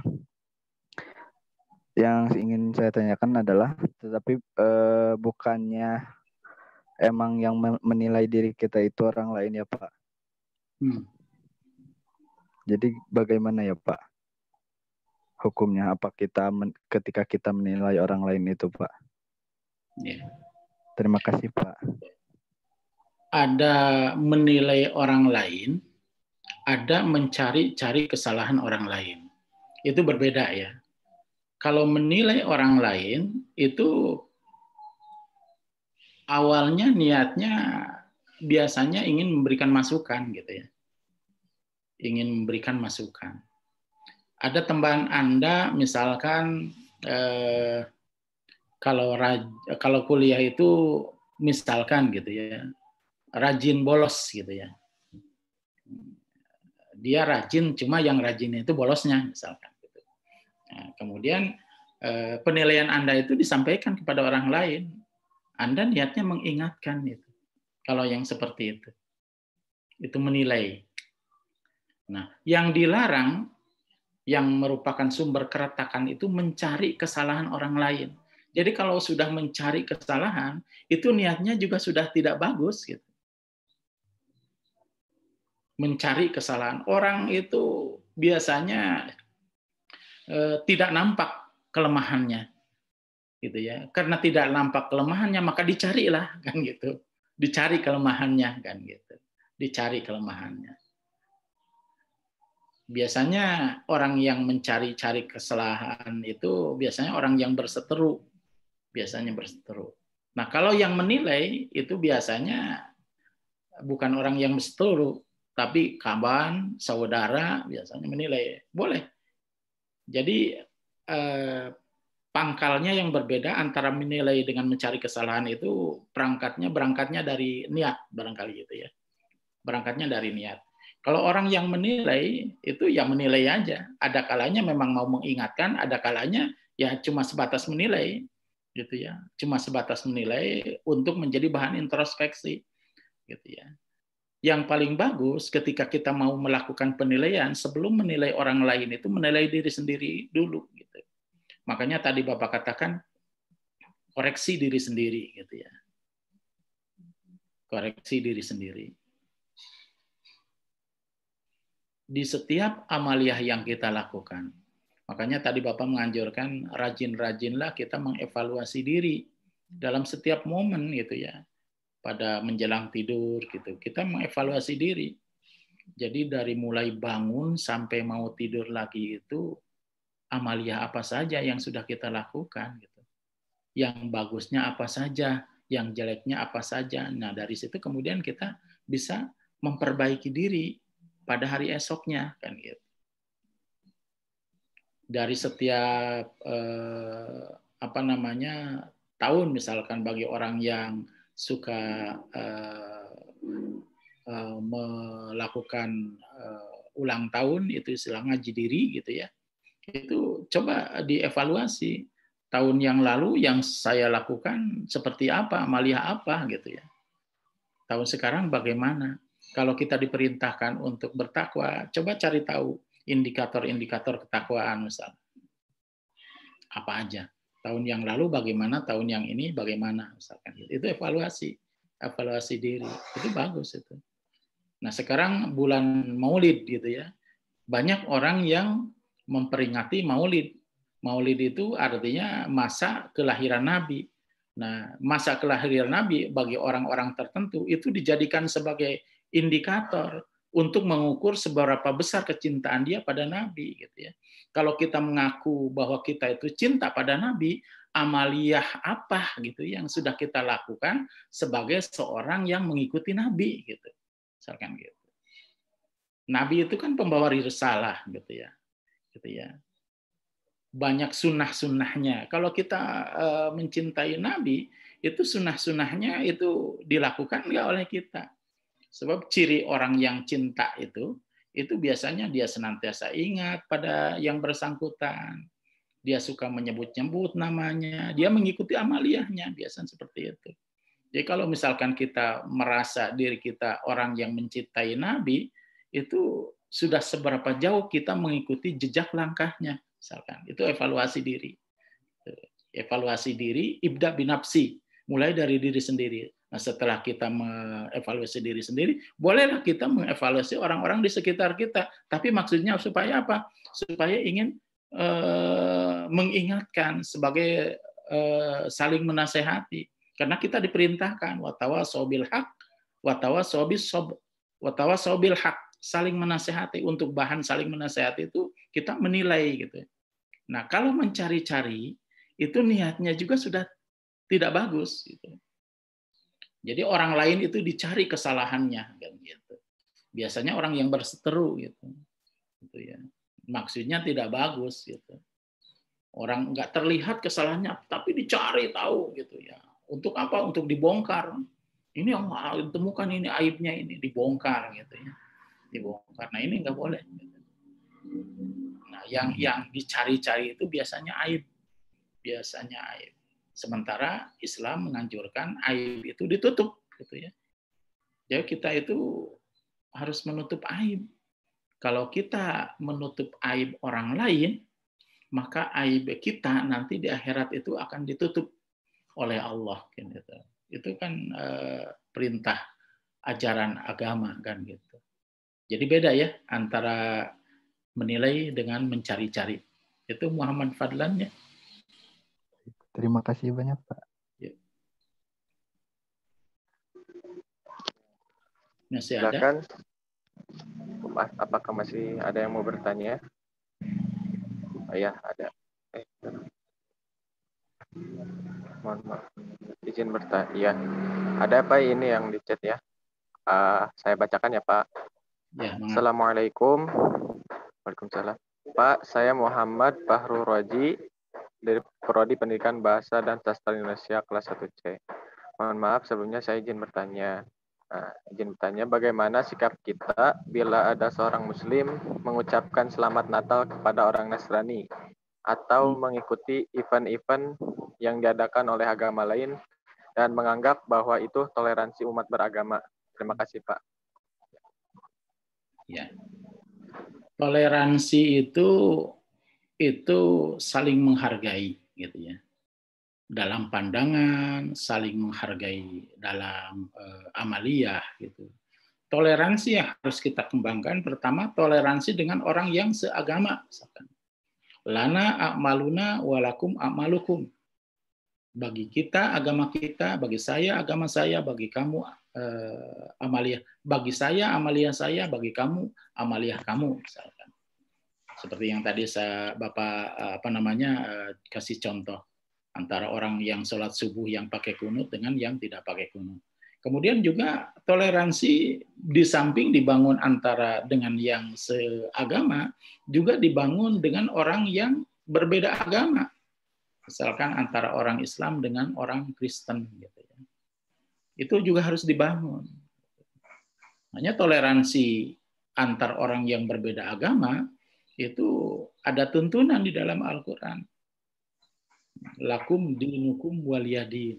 yang ingin saya tanyakan adalah, tetapi eh, bukannya emang yang menilai diri kita itu orang lain ya Pak? Hmm. Jadi bagaimana ya Pak hukumnya? Apa kita men- ketika kita menilai orang lain itu Pak? Ya. Terima kasih Pak. Ada menilai orang lain, ada mencari-cari kesalahan orang lain. itu berbeda ya. Kalau menilai orang lain itu awalnya niatnya biasanya ingin memberikan masukan gitu ya. Ingin memberikan masukan. Ada teman Anda misalkan eh, kalau raj, kalau kuliah itu misalkan gitu ya, rajin bolos gitu ya. Dia rajin, cuma yang rajin itu bolosnya misalkan. Gitu. Nah, kemudian eh, penilaian Anda itu disampaikan kepada orang lain. Anda niatnya mengingatkan itu. Kalau yang seperti itu, itu menilai. Nah, yang dilarang, yang merupakan sumber keretakan itu mencari kesalahan orang lain. Jadi kalau sudah mencari kesalahan, itu niatnya juga sudah tidak bagus. Gitu. Mencari kesalahan. Orang itu biasanya eh, tidak nampak kelemahannya. Gitu ya. Karena tidak nampak kelemahannya, maka dicarilah. Kan gitu. Dicari kelemahannya. Kan gitu. Dicari kelemahannya. Biasanya orang yang mencari-cari kesalahan itu biasanya orang yang berseteru. Biasanya berseteru. Nah, kalau yang menilai itu biasanya bukan orang yang berseteru, tapi kawan, saudara biasanya menilai. Boleh. Jadi eh, pangkalnya yang berbeda antara menilai dengan mencari kesalahan itu perangkatnya berangkatnya dari niat barangkali gitu ya. Berangkatnya dari niat. Kalau orang yang menilai itu ya menilai aja. Ada kalanya memang mau mengingatkan, ada kalanya ya cuma sebatas menilai. Gitu ya, cuma sebatas menilai untuk menjadi bahan introspeksi, gitu ya. Yang paling bagus ketika kita mau melakukan penilaian sebelum menilai orang lain itu menilai diri sendiri dulu, gitu. Makanya tadi Bapak katakan koreksi diri sendiri, gitu ya. Koreksi diri sendiri. Di setiap amaliyah yang kita lakukan. Makanya tadi Bapak menganjurkan rajin-rajinlah kita mengevaluasi diri dalam setiap momen gitu ya. Pada menjelang tidur gitu. Kita mengevaluasi diri. Jadi dari mulai bangun sampai mau tidur lagi itu amaliyah apa saja yang sudah kita lakukan gitu. Yang bagusnya apa saja, yang jeleknya apa saja. Nah, dari situ kemudian kita bisa memperbaiki diri pada hari esoknya kan gitu. Dari setiap eh, apa namanya tahun misalkan bagi orang yang suka eh, eh, melakukan eh, ulang tahun itu istilah ngaji diri gitu ya, itu coba dievaluasi tahun yang lalu yang saya lakukan seperti apa, amaliyah apa gitu ya, tahun sekarang bagaimana. Kalau kita diperintahkan untuk bertakwa, coba cari tahu indikator-indikator ketakwaan misalnya. Apa aja. Tahun yang lalu bagaimana, tahun yang ini bagaimana misalkan. Itu evaluasi. Evaluasi diri. Itu bagus itu. Nah, sekarang bulan Maulid gitu ya. Banyak orang yang memperingati Maulid. Maulid itu artinya masa kelahiran Nabi. Nah, masa kelahiran Nabi bagi orang-orang tertentu itu dijadikan sebagai indikator untuk mengukur seberapa besar kecintaan dia pada Nabi gitu ya. Kalau kita mengaku bahwa kita itu cinta pada Nabi, amaliyah apa gitu yang sudah kita lakukan sebagai seorang yang mengikuti Nabi gitu. Misalkan gitu. Nabi itu kan pembawa risalah gitu ya. Gitu ya. Banyak sunnah-sunnahnya. Kalau kita uh, mencintai Nabi, itu sunnah-sunnahnya itu dilakukan nggak oleh kita. Sebab ciri orang yang cinta itu, itu biasanya dia senantiasa ingat pada yang bersangkutan. Dia suka menyebut-nyebut namanya. Dia mengikuti amaliyahnya, biasanya seperti itu. Jadi kalau misalkan kita merasa diri kita orang yang mencintai Nabi, itu sudah seberapa jauh kita mengikuti jejak langkahnya. Misalkan, itu evaluasi diri. Evaluasi diri, ibda binafsi. Mulai dari diri sendiri. Nah, setelah kita mengevaluasi diri sendiri, bolehlah kita mengevaluasi orang-orang di sekitar kita. Tapi maksudnya supaya apa? Supaya ingin eh, mengingatkan sebagai eh, saling menasehati. Karena kita diperintahkan watawasaw bil haq, watawasaw bis sabr, watawasaw bil haq. saling menasehati, untuk bahan saling menasehati itu kita menilai gitu. Nah, kalau mencari-cari itu niatnya juga sudah tidak bagus gitu. Jadi orang lain itu dicari kesalahannya kan gitu. Biasanya orang yang berseteru gitu. Gitu ya. Maksudnya tidak bagus gitu. Orang nggak terlihat kesalahannya tapi dicari tahu gitu ya. Untuk apa? Untuk dibongkar. Ini yang ditemukan ini aibnya ini dibongkar gitu ya. Dibongkar. Nah, ini nggak boleh. Nah, yang yang dicari-cari itu biasanya aib. Biasanya aib. Sementara Islam menganjurkan aib itu ditutup gitu ya. Jadi kita itu harus menutup aib. Kalau kita menutup aib orang lain, maka aib kita nanti di akhirat itu akan ditutup oleh Allah gitu. Itu kan eh, perintah ajaran agama kan gitu. Jadi beda ya antara menilai dengan mencari-cari. Itu Muhammad Fadlan ya. Terima kasih banyak, Pak. Ya. Masih ada? Silakan. Apakah masih ada yang mau bertanya? Oh, ya, ada. Eh, mohon maaf. Izin bertanya. Ya. Ada apa ini yang di chat ya? Uh, saya bacakan ya, Pak. Ya, Assalamualaikum. Waalaikumsalam. Pak, saya Muhammad Bahru Roji dari Prodi Pendidikan Bahasa dan Sastra Indonesia kelas satu C. Mohon maaf sebelumnya saya izin bertanya. Nah, izin bertanya bagaimana sikap kita bila ada seorang Muslim mengucapkan Selamat Natal kepada orang Nasrani atau mengikuti event-event yang diadakan oleh agama lain dan menganggap bahwa itu toleransi umat beragama. Terima kasih, Pak. Ya. Toleransi itu itu saling menghargai gitu ya. Dalam pandangan, saling menghargai dalam uh, amaliyah gitu. Toleransi yang harus kita kembangkan pertama toleransi dengan orang yang seagama misalkan. Lana a'maluna walakum a'malukum. Bagi kita agama kita, bagi saya agama saya, bagi kamu uh, amaliyah, bagi saya amaliyah saya, bagi kamu amaliyah kamu misalkan. Seperti yang tadi saya Bapak uh, apa namanya uh, kasih contoh antara orang yang sholat subuh yang pakai kunut dengan yang tidak pakai kunut. Kemudian juga toleransi di samping dibangun antara dengan yang seagama, juga dibangun dengan orang yang berbeda agama. Misalkan antara orang Islam dengan orang Kristen gitu ya. Itu juga harus dibangun. Hanya toleransi antar orang yang berbeda agama itu ada tuntunan di dalam Al-Qur'an. Lakum dinukum waliyadin.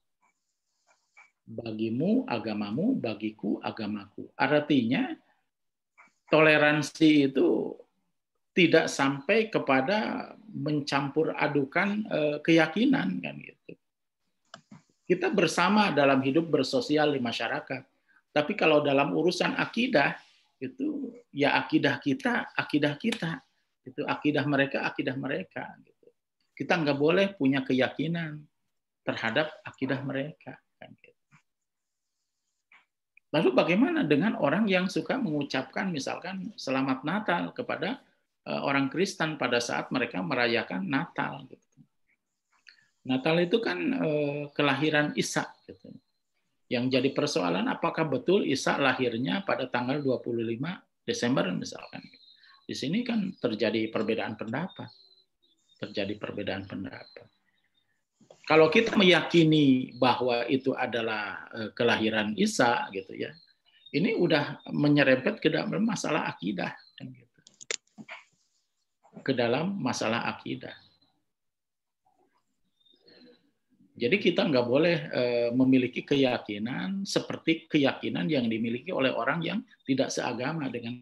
Bagimu agamamu, bagiku agamaku. Artinya toleransi itu tidak sampai kepada mencampur adukan eh, keyakinan kan gitu. Kita bersama dalam hidup bersosial di masyarakat. Tapi kalau dalam urusan akidah itu ya akidah kita, akidah kita. Itu akidah mereka, akidah mereka gitu. Kita nggak boleh punya keyakinan terhadap akidah mereka kan gitu. Lalu bagaimana dengan orang yang suka mengucapkan misalkan Selamat Natal kepada orang Kristen pada saat mereka merayakan Natal. Gitu. Natal itu kan eh, kelahiran Isa. Gitu. Yang jadi persoalan apakah betul Isa lahirnya pada tanggal dua puluh lima Desember misalkan. Di sini kan terjadi perbedaan pendapat. Terjadi perbedaan pendapat. Kalau kita meyakini bahwa itu adalah eh, kelahiran Isa, gitu ya, ini udah menyerempet ke dalam masalah akidah. Gitu. Ke dalam masalah akidah. Jadi kita nggak boleh uh, memiliki keyakinan seperti keyakinan yang dimiliki oleh orang yang tidak seagama dengan.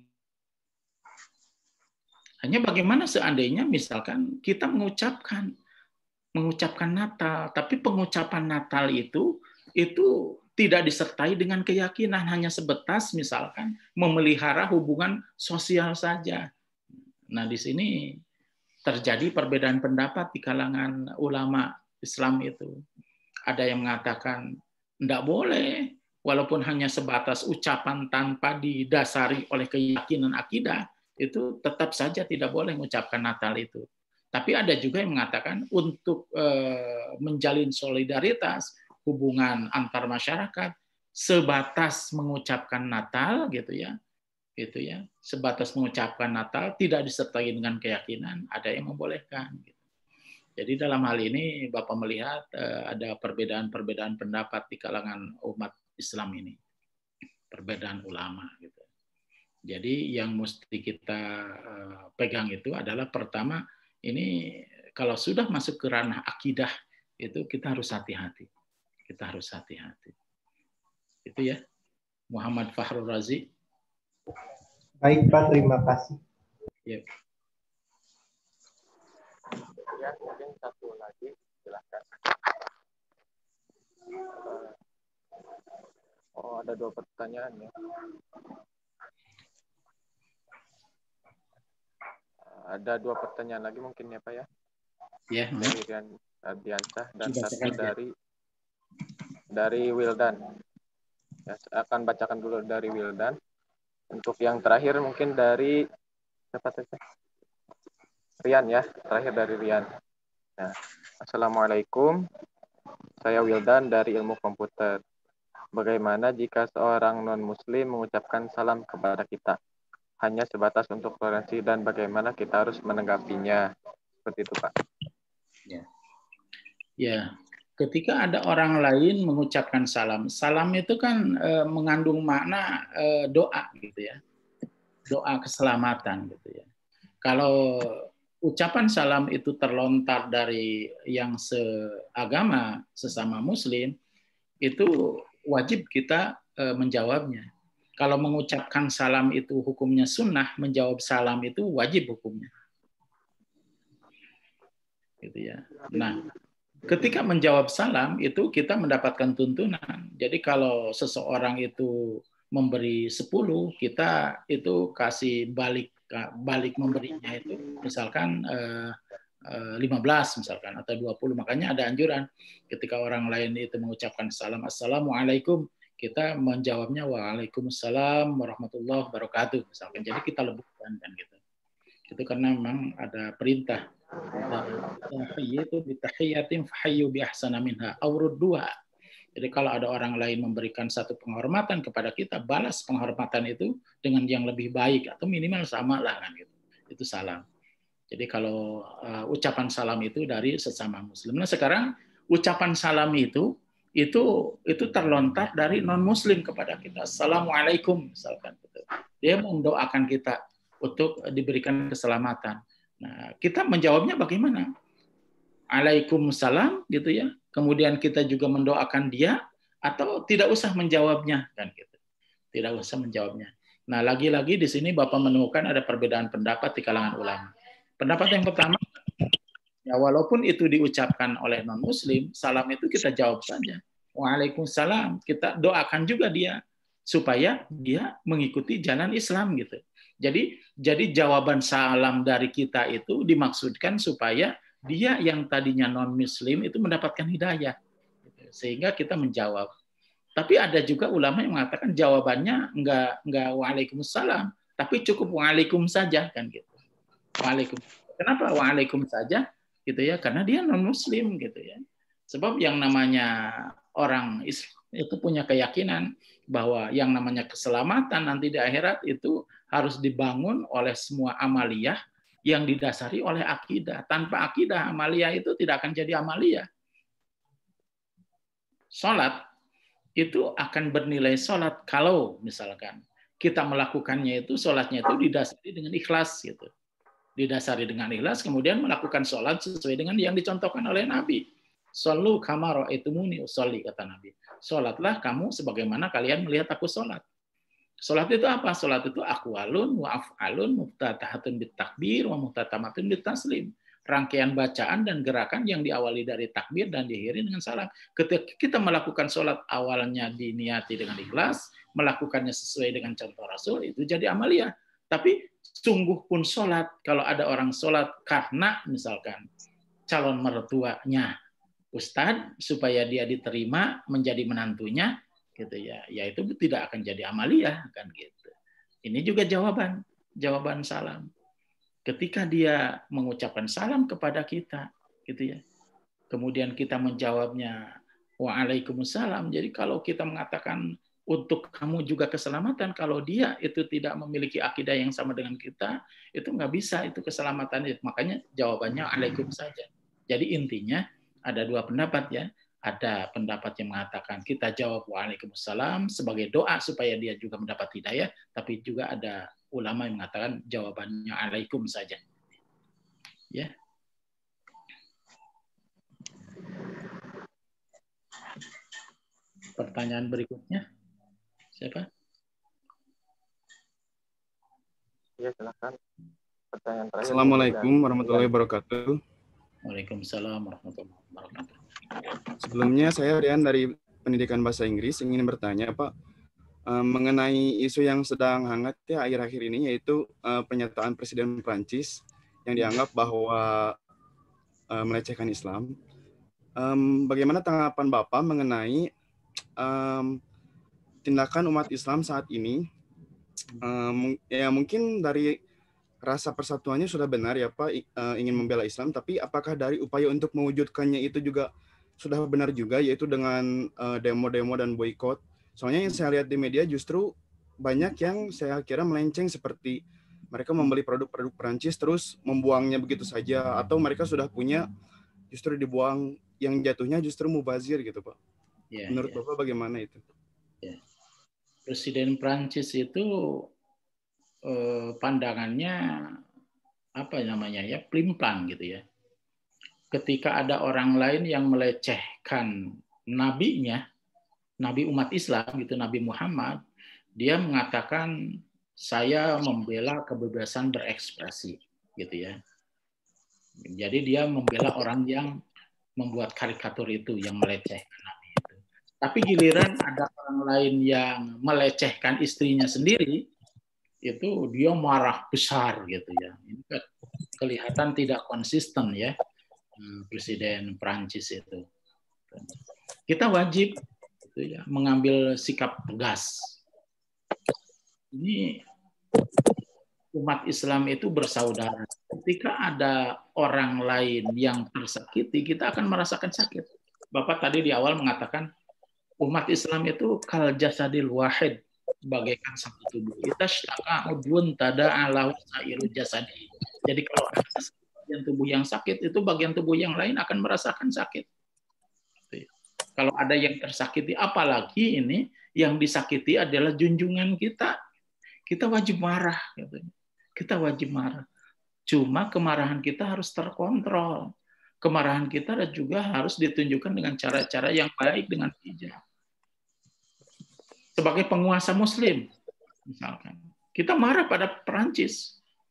Hanya bagaimana seandainya misalkan kita mengucapkan mengucapkan Natal, tapi pengucapan Natal itu itu tidak disertai dengan keyakinan, hanya sebatas misalkan memelihara hubungan sosial saja. Nah, di sini terjadi perbedaan pendapat di kalangan ulama Islam itu. Ada yang mengatakan, tidak boleh walaupun hanya sebatas ucapan tanpa didasari oleh keyakinan akidah, itu tetap saja tidak boleh mengucapkan Natal itu. Tapi ada juga yang mengatakan untuk eh, menjalin solidaritas, hubungan antar masyarakat, sebatas mengucapkan Natal gitu ya, gitu ya, sebatas mengucapkan Natal tidak disertai dengan keyakinan, ada yang membolehkan. Gitu. Jadi dalam hal ini Bapak melihat eh, ada perbedaan-perbedaan pendapat di kalangan umat Islam ini, perbedaan ulama. Gitu. Jadi yang mesti kita eh, pegang itu adalah pertama ini kalau sudah masuk ke ranah akidah itu kita harus hati-hati, kita harus hati-hati. Itu ya, Muhammad Fakhrul Razi. Baik Pak, terima kasih. Ya. Ya, mungkin satu lagi, silahkan. Oh, ada dua pertanyaan ya. Ada dua pertanyaan lagi mungkin ya Pak ya. Ya. Dari Rian Ardiansah dan Sudah satu sengaja. dari dari Wildan. Ya, saya akan bacakan dulu dari Wildan. Untuk yang terakhir mungkin dari siapa saja? Rian ya, terakhir dari Rian. Nah, Assalamualaikum. Saya Wildan dari Ilmu Komputer. Bagaimana jika seorang non-muslim mengucapkan salam kepada kita? Hanya sebatas untuk toleransi dan bagaimana kita harus menanggapinya. Seperti itu, Pak. Ya. Ya, ketika ada orang lain mengucapkan salam, salam itu kan e, mengandung makna e, doa gitu ya. Doa keselamatan gitu ya. Kalau ucapan salam itu terlontar dari yang seagama, sesama muslim, itu wajib kita e, menjawabnya. Kalau mengucapkan salam itu hukumnya sunnah, menjawab salam itu wajib hukumnya. Gitu ya. Nah, ketika menjawab salam itu kita mendapatkan tuntunan. Jadi kalau seseorang itu memberi sepuluh, kita itu kasih balik balik memberinya itu misalkan eh, lima belas misalkan atau dua puluh. Makanya ada anjuran ketika orang lain itu mengucapkan salam assalamualaikum, kita menjawabnya waalaikumsalam warahmatullahi wabarakatuh misalkan. Jadi kita lebihkan kan gitu. Itu karena memang ada perintah itu bitahiyatin fahayyu bi ahsana minha aw rudduha. Jadi kalau ada orang lain memberikan satu penghormatan kepada kita, balas penghormatan itu dengan yang lebih baik atau minimal sama lah kan gitu. Itu salam. Jadi kalau uh, ucapan salam itu dari sesama muslim. Nah, sekarang ucapan salam itu itu itu terlontar dari non muslim kepada kita. Assalamualaikum misalkan gitu. Dia mendoakan kita untuk diberikan keselamatan. Nah, kita menjawabnya bagaimana? Waalaikumsalam gitu ya. Kemudian kita juga mendoakan dia atau tidak usah menjawabnya kan gitu. Tidak usah menjawabnya. Nah, lagi-lagi di sini Bapak menemukan ada perbedaan pendapat di kalangan ulama. Pendapat yang pertama, ya walaupun itu diucapkan oleh non muslim, salam itu kita jawab saja. Waalaikumsalam. Kita doakan juga dia supaya dia mengikuti jalan Islam gitu. Jadi jadi jawaban salam dari kita itu dimaksudkan supaya dia yang tadinya non muslim itu mendapatkan hidayah. Sehingga kita menjawab. Tapi ada juga ulama yang mengatakan jawabannya enggak enggak waalaikumsalam, tapi cukup waalaikum saja kan gitu. Waalaikum. Kenapa waalaikum saja gitu ya? Karena dia non muslim gitu ya. Sebab yang namanya orang Islam itu punya keyakinan bahwa yang namanya keselamatan nanti di akhirat itu harus dibangun oleh semua amaliyah yang didasari oleh akidah. Tanpa akidah amaliyah itu tidak akan jadi amaliyah. Salat itu akan bernilai salat kalau misalkan kita melakukannya itu salatnya itu didasari dengan ikhlas gitu. Didasari dengan ikhlas, kemudian melakukan sholat sesuai dengan yang dicontohkan oleh Nabi. Shollu kama ra'aitumuni usolli, kata Nabi. Sholatlah kamu sebagaimana kalian melihat aku sholat. Sholat itu apa? Sholat itu aqwalun wa af'alun muftatahatun bitakbir wa muftatamatun bitaslim. Rangkaian bacaan dan gerakan yang diawali dari takbir dan diakhiri dengan salam. Ketika kita melakukan sholat awalnya diniati dengan ikhlas, melakukannya sesuai dengan contoh Rasul, itu jadi amaliyah. Tapi sungguh pun sholat, kalau ada orang sholat karena misalkan calon mertuanya Ustadz, supaya dia diterima menjadi menantunya, gitu ya, ya itu tidak akan jadi amaliyah kan gitu. Ini juga jawaban, jawaban salam. Ketika dia mengucapkan salam kepada kita, gitu ya. Kemudian kita menjawabnya waalaikumsalam. Jadi kalau kita mengatakan untuk kamu juga keselamatan, kalau dia itu tidak memiliki akidah yang sama dengan kita, itu nggak bisa itu keselamatan. Makanya jawabannya alaikum saja. Jadi intinya ada dua pendapat ya. Ada pendapat yang mengatakan kita jawab waalaikumsalam sebagai doa supaya dia juga mendapat hidayah, tapi juga ada ulama yang mengatakan jawabannya alaikum saja. Ya. Pertanyaan berikutnya. Siapa? Ya, silakan. Pertanyaan terakhir. Assalamualaikum warahmatullahi wabarakatuh. Waalaikumsalam warahmatullahi wabarakatuh. Sebelumnya saya Rian dari Pendidikan Bahasa Inggris ingin bertanya Pak mengenai isu yang sedang hangat ya akhir-akhir ini, yaitu pernyataan Presiden Prancis yang dianggap bahwa melecehkan Islam. Bagaimana tanggapan Bapak mengenai tindakan umat Islam saat ini? Ya mungkin dari rasa persatuannya sudah benar ya Pak, ingin membela Islam, tapi apakah dari upaya untuk mewujudkannya itu juga sudah benar juga, yaitu dengan demo-demo dan boikot? Soalnya yang saya lihat di media justru banyak yang saya kira melenceng, seperti mereka membeli produk-produk Perancis terus membuangnya begitu saja, atau mereka sudah punya justru dibuang, yang jatuhnya justru mubazir gitu Pak. Ya, menurut ya. Bapak bagaimana itu? Ya. Presiden Prancis itu eh, pandangannya apa namanya ya, plimplang gitu ya. Ketika ada orang lain yang melecehkan nabinya, nabi umat Islam gitu, Nabi Muhammad, dia mengatakan saya membela kebebasan berekspresi gitu ya. Jadi dia membela orang yang membuat karikatur itu, yang melecehkan nabi itu. Tapi giliran ada orang lain yang melecehkan istrinya sendiri, itu dia marah besar gitu ya. Ini kelihatan tidak konsisten ya. Presiden Prancis itu. Kita wajib gitu ya, mengambil sikap tegas. Ini umat Islam itu bersaudara. Ketika ada orang lain yang tersakiti, kita akan merasakan sakit. Bapak tadi di awal mengatakan umat Islam itu kal jasadil wahid, bagaikan satu tubuh. Itashtaka udwun tada'a lahu sa'iru jasadi. Jadi kalau ada bagian tubuh yang sakit, itu bagian tubuh yang lain akan merasakan sakit. Kalau ada yang tersakiti, apalagi ini yang disakiti adalah junjungan kita, kita wajib marah. Kita wajib marah. Cuma kemarahan kita harus terkontrol. Kemarahan kita juga harus ditunjukkan dengan cara-cara yang baik, dengan bijak. Sebagai penguasa Muslim, misalkan, kita marah pada Perancis.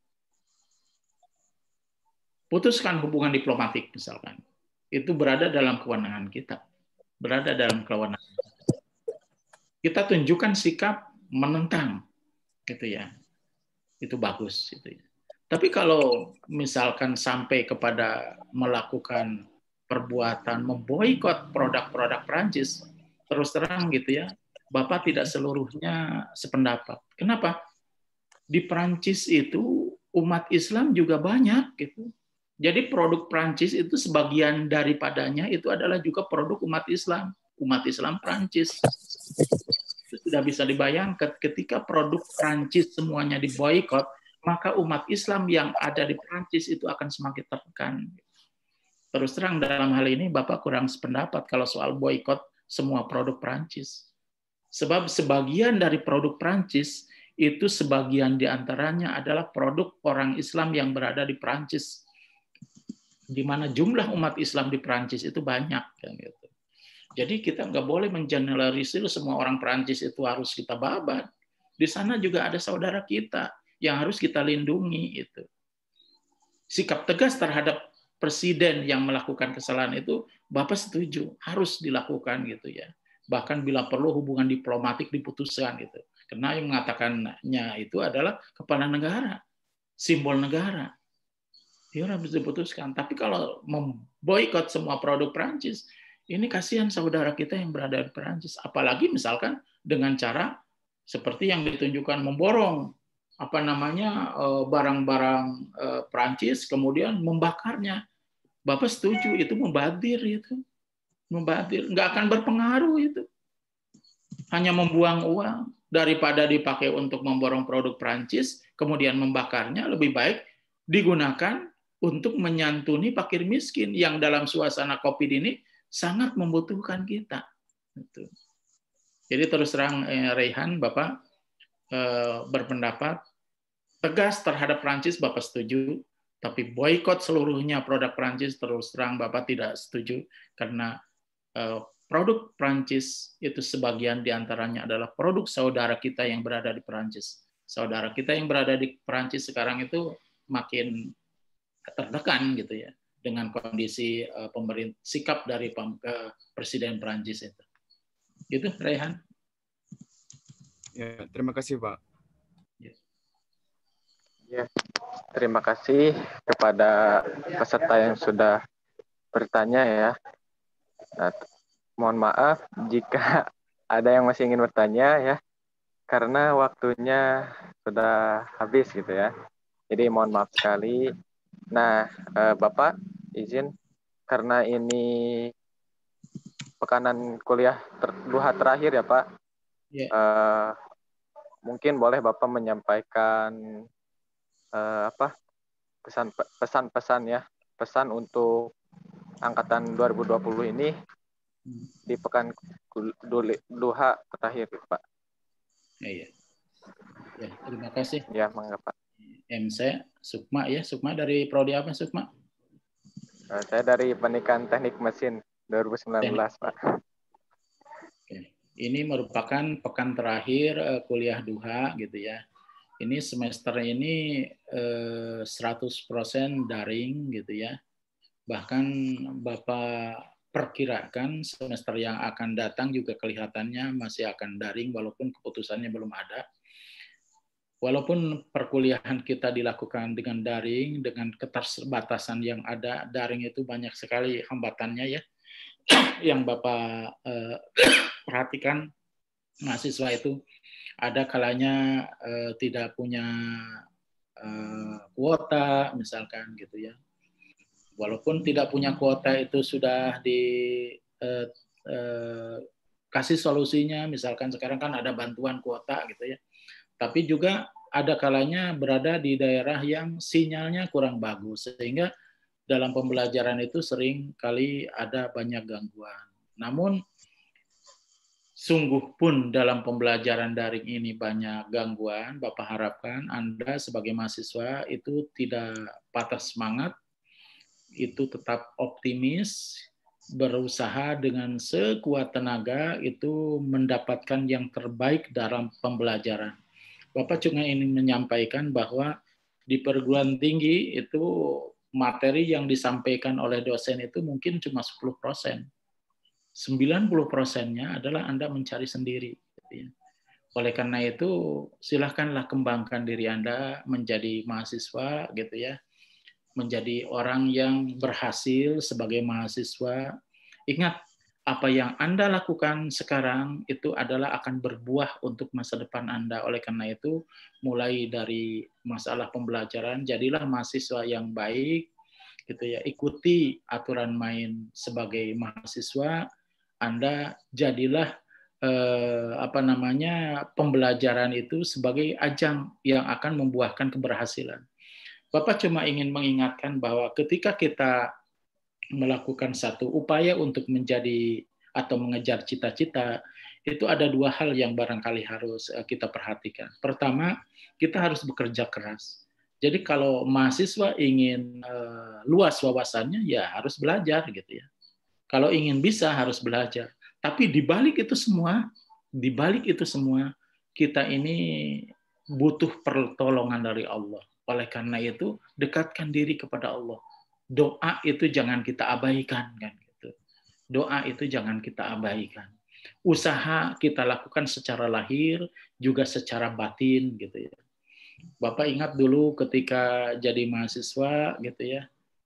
Putuskan hubungan diplomatik misalkan, itu berada dalam kewenangan kita, berada dalam kewenangan kita. Tunjukkan sikap menentang, gitu ya, itu bagus, gitu ya. Tapi kalau misalkan sampai kepada melakukan perbuatan memboikot produk-produk Prancis, terus terang gitu ya, Bapak tidak seluruhnya sependapat. Kenapa? Di Prancis itu umat Islam juga banyak, gitu. Jadi produk Prancis itu sebagian daripadanya itu adalah juga produk umat Islam, umat Islam Prancis. Itu sudah bisa dibayangkan ketika produk Prancis semuanya diboikot, maka umat Islam yang ada di Prancis itu akan semakin tertekan. Terus terang dalam hal ini Bapak kurang sependapat kalau soal boikot semua produk Prancis. Sebab sebagian dari produk Prancis itu sebagian diantaranya adalah produk orang Islam yang berada di Prancis, di mana jumlah umat Islam di Prancis itu banyak, kan gitu. Jadi kita nggak boleh mengeneralisir semua orang Prancis itu harus kita babat. Di sana juga ada saudara kita yang harus kita lindungi itu. Sikap tegas terhadap presiden yang melakukan kesalahan itu, Bapak setuju harus dilakukan gitu ya. Bahkan bila perlu hubungan diplomatik diputuskan gitu. Karena yang mengatakannya itu adalah kepala negara, simbol negara. Dia harus diputuskan. Tapi kalau memboikot semua produk Prancis, Ini kasihan saudara kita yang berada di Perancis. Apalagi misalkan dengan cara seperti yang ditunjukkan memborong apa namanya barang-barang Perancis kemudian membakarnya. Bapak setuju itu membazir itu. Membazir, nggak akan berpengaruh itu. Hanya membuang uang daripada dipakai untuk memborong produk Perancis kemudian membakarnya, lebih baik digunakan untuk menyantuni fakir miskin yang dalam suasana Covid ini sangat membutuhkan kita. Jadi terus terang eh, Raihan, Bapak eh, berpendapat tegas terhadap Prancis, Bapak setuju, tapi boykot seluruhnya produk Prancis terus terang Bapak tidak setuju, karena eh, produk Prancis itu sebagian diantaranya adalah produk saudara kita yang berada di Prancis. Saudara kita yang berada di Prancis sekarang itu makin tertekan gitu ya, dengan kondisi uh, pemerintah sikap dari uh, Presiden Prancis itu. Gitu, Raihan. Ya, terima kasih, Pak. Ya. Ya, terima kasih kepada peserta yang sudah bertanya ya. Nah, mohon maaf jika ada yang masih ingin bertanya ya, karena waktunya sudah habis gitu ya. Jadi mohon maaf sekali. Nah, uh, Bapak izin karena ini pekanan kuliah ter, duha terakhir ya Pak. Yeah. Uh, mungkin boleh Bapak menyampaikan uh, apa pesan pesan-pesan ya, pesan untuk angkatan dua ribu dua puluh ini hmm. di pekan duha terakhir Pak. Ya, ya. Ya, terima kasih. Ya, mangga Pak. M C Sukma ya, Sukma dari prodi apa Sukma? Uh, saya dari Pendidikan Teknik Mesin dua ribu sembilan belas Teknik. Pak. Oke. Ini merupakan pekan terakhir uh, kuliah duha gitu ya. Ini semester ini uh, seratus persen daring gitu ya. Bahkan Bapak perkirakan semester yang akan datang juga kelihatannya masih akan daring walaupun keputusannya belum ada. Walaupun perkuliahan kita dilakukan dengan daring, dengan keterbatasan yang ada, daring itu banyak sekali hambatannya ya. Yang Bapak eh, perhatikan, mahasiswa itu ada kalanya eh, tidak punya eh, kuota, misalkan gitu ya. Walaupun tidak punya kuota itu sudah di eh, eh, kasih solusinya, misalkan sekarang kan ada bantuan kuota gitu ya. Tapi juga ada kalanya berada di daerah yang sinyalnya kurang bagus, sehingga dalam pembelajaran itu sering kali ada banyak gangguan. Namun, sungguh pun dalam pembelajaran daring ini banyak gangguan, Bapak harapkan Anda sebagai mahasiswa itu tidak patah semangat, itu tetap optimis, berusaha dengan sekuat tenaga itu mendapatkan yang terbaik dalam pembelajaran. Bapak cuma ingin menyampaikan bahwa di perguruan tinggi itu materi yang disampaikan oleh dosen itu mungkin cuma sepuluh persen. sembilan puluh persennya adalah Anda mencari sendiri. Oleh karena itu, silakanlah kembangkan diri Anda menjadi mahasiswa, gitu ya, menjadi orang yang berhasil sebagai mahasiswa. Ingat, apa yang Anda lakukan sekarang itu adalah akan berbuah untuk masa depan Anda. Oleh karena itu, mulai dari masalah pembelajaran, jadilah mahasiswa yang baik, gitu ya. Ikuti aturan main sebagai mahasiswa. Anda jadilah eh, apa namanya pembelajaran itu sebagai ajang yang akan membuahkan keberhasilan. Bapak cuma ingin mengingatkan bahwa ketika kita melakukan satu upaya untuk menjadi atau mengejar cita-cita, itu ada dua hal yang barangkali harus kita perhatikan. Pertama, kita harus bekerja keras. Jadi kalau mahasiswa ingin uh, luas wawasannya, ya harus belajar gitu ya. Kalau ingin bisa harus belajar. Tapi di balik itu semua, di balik itu semua, kita ini butuh pertolongan dari Allah. Oleh karena itu, dekatkan diri kepada Allah. Doa itu jangan kita abaikan kan gitu. Doa itu jangan kita abaikan. Usaha kita lakukan secara lahir juga secara batin gitu ya. Bapak ingat dulu ketika jadi mahasiswa gitu ya.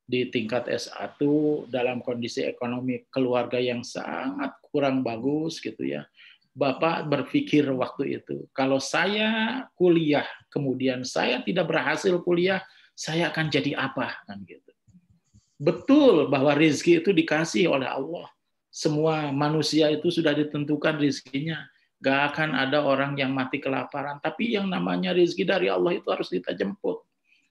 di tingkat S satu dalam kondisi ekonomi keluarga yang sangat kurang bagus gitu ya. Bapak berpikir waktu itu, kalau saya kuliah, kemudian saya tidak berhasil kuliah, saya akan jadi apa? Kan gitu. Betul bahwa rezeki itu dikasih oleh Allah. Semua manusia itu sudah ditentukan rezekinya. Gak akan ada orang yang mati kelaparan. Tapi yang namanya rezeki dari Allah itu harus kita jemput.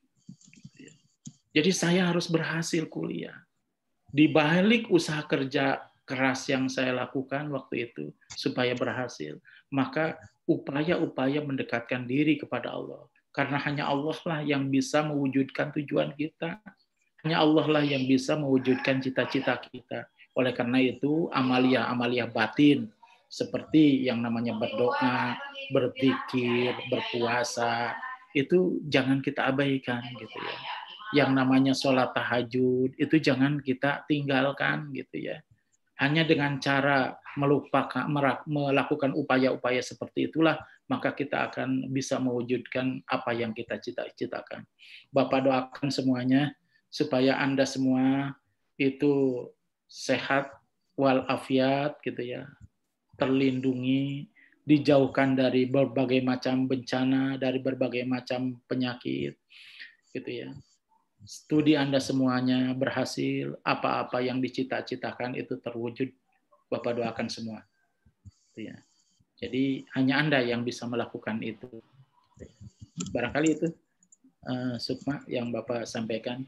Jadi saya harus berhasil kuliah. Di balik usaha kerja keras yang saya lakukan waktu itu supaya berhasil, maka upaya-upaya mendekatkan diri kepada Allah. Karena hanya Allah lah yang bisa mewujudkan tujuan kita. Hanya Allah lah yang bisa mewujudkan cita-cita kita. Oleh karena itu, amalia-amalia batin seperti yang namanya berdoa, berzikir, berpuasa, itu jangan kita abaikan gitu ya. Yang namanya sholat tahajud itu jangan kita tinggalkan gitu ya. Hanya dengan cara melupakan, melakukan upaya-upaya seperti itulah, maka kita akan bisa mewujudkan apa yang kita cita-citakan. Bapak doakan semuanya supaya Anda semua itu sehat walafiat gitu ya, terlindungi, dijauhkan dari berbagai macam bencana, dari berbagai macam penyakit gitu ya. Studi Anda semuanya berhasil, apa-apa yang dicita-citakan itu terwujud, Bapak doakan semua. Ya. Jadi hanya Anda yang bisa melakukan itu. Barangkali itu uh, Sukma yang Bapak sampaikan.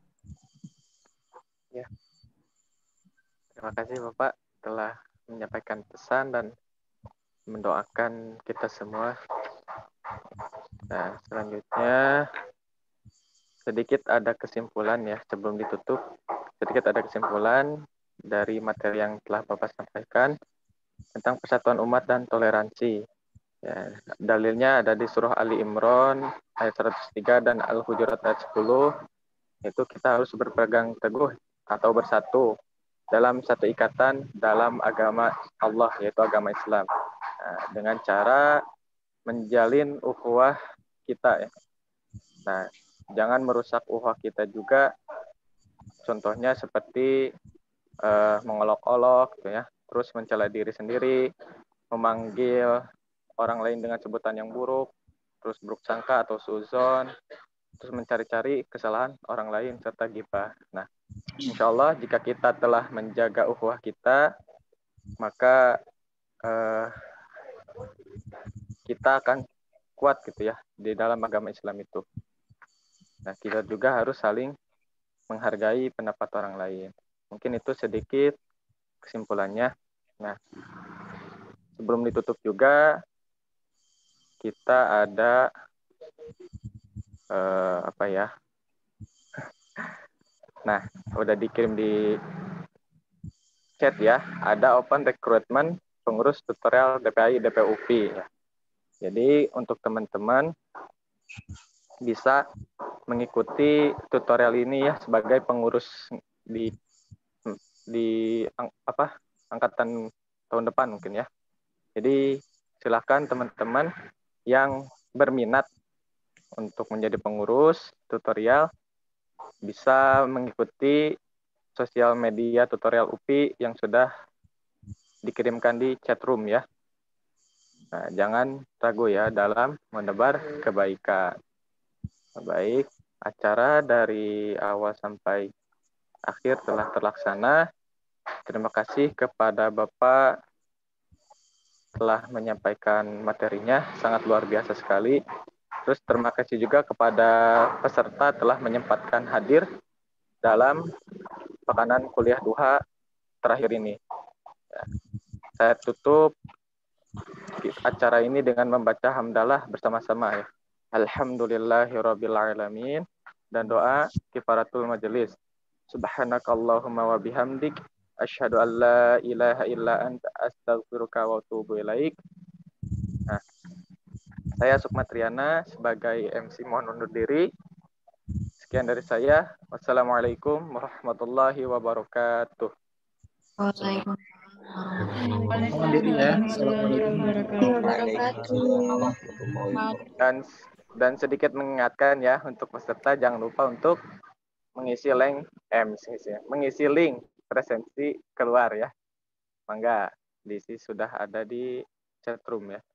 Ya. Terima kasih Bapak telah menyampaikan pesan dan mendoakan kita semua. Nah, selanjutnya sedikit ada kesimpulan ya sebelum ditutup. Sedikit ada kesimpulan dari materi yang telah Bapak sampaikan tentang persatuan umat dan toleransi. Ya, dalilnya ada di surah Ali Imran ayat seratus tiga dan Al-Hujurat ayat sepuluh. Itu kita harus berpegang teguh atau bersatu dalam satu ikatan dalam agama Allah, yaitu agama Islam. Nah, dengan cara menjalin ukhuwah kita ya. Nah, jangan merusak ukhuwah kita juga. Contohnya seperti uh, mengolok-olok gitu ya, terus mencela diri sendiri, memanggil orang lain dengan sebutan yang buruk, terus buruk sangka atau suzon, terus mencari-cari kesalahan orang lain serta ghibah. Nah, insya Allah jika kita telah menjaga ukhuwah kita, maka uh, kita akan kuat gitu ya di dalam agama Islam itu. Nah, kita juga harus saling menghargai pendapat orang lain. Mungkin itu sedikit kesimpulannya. Nah, sebelum ditutup juga, kita ada eh, apa ya? Nah, udah dikirim di chat ya. Ada open recruitment pengurus tutorial D P I D P U P. Ya. Jadi untuk teman-teman bisa mengikuti tutorial ini ya sebagai pengurus di di apa angkatan tahun depan mungkin ya. Jadi silakan teman-teman yang berminat untuk menjadi pengurus tutorial bisa mengikuti sosial media tutorial U P I yang sudah dikirimkan di chat room ya. Nah, jangan ragu ya dalam menebar kebaikan. Baik, acara dari awal sampai akhir telah terlaksana. Terima kasih kepada Bapak telah menyampaikan materinya, sangat luar biasa sekali. Terus terima kasih juga kepada peserta telah menyempatkan hadir dalam pekanan kuliah duha terakhir ini. Saya tutup acara ini dengan membaca hamdalah bersama-sama ya. Alhamdulillahirrabbilalamin dan doa kifaratul majelis. Subhanakallahumma wa bihamdik asyhadu an la ilaha illa anta astaghfiruka wa atubu ilaik. Nah, saya Sukma Triana sebagai M C mohon undur diri. Sekian dari saya. Wassalamualaikum warahmatullahi wabarakatuh. Waalaikumsalam. Dan dan sedikit mengingatkan ya untuk peserta jangan lupa untuk mengisi link eh mengisi, mengisi link presensi keluar ya. Mangga diisi sudah ada di chat room ya.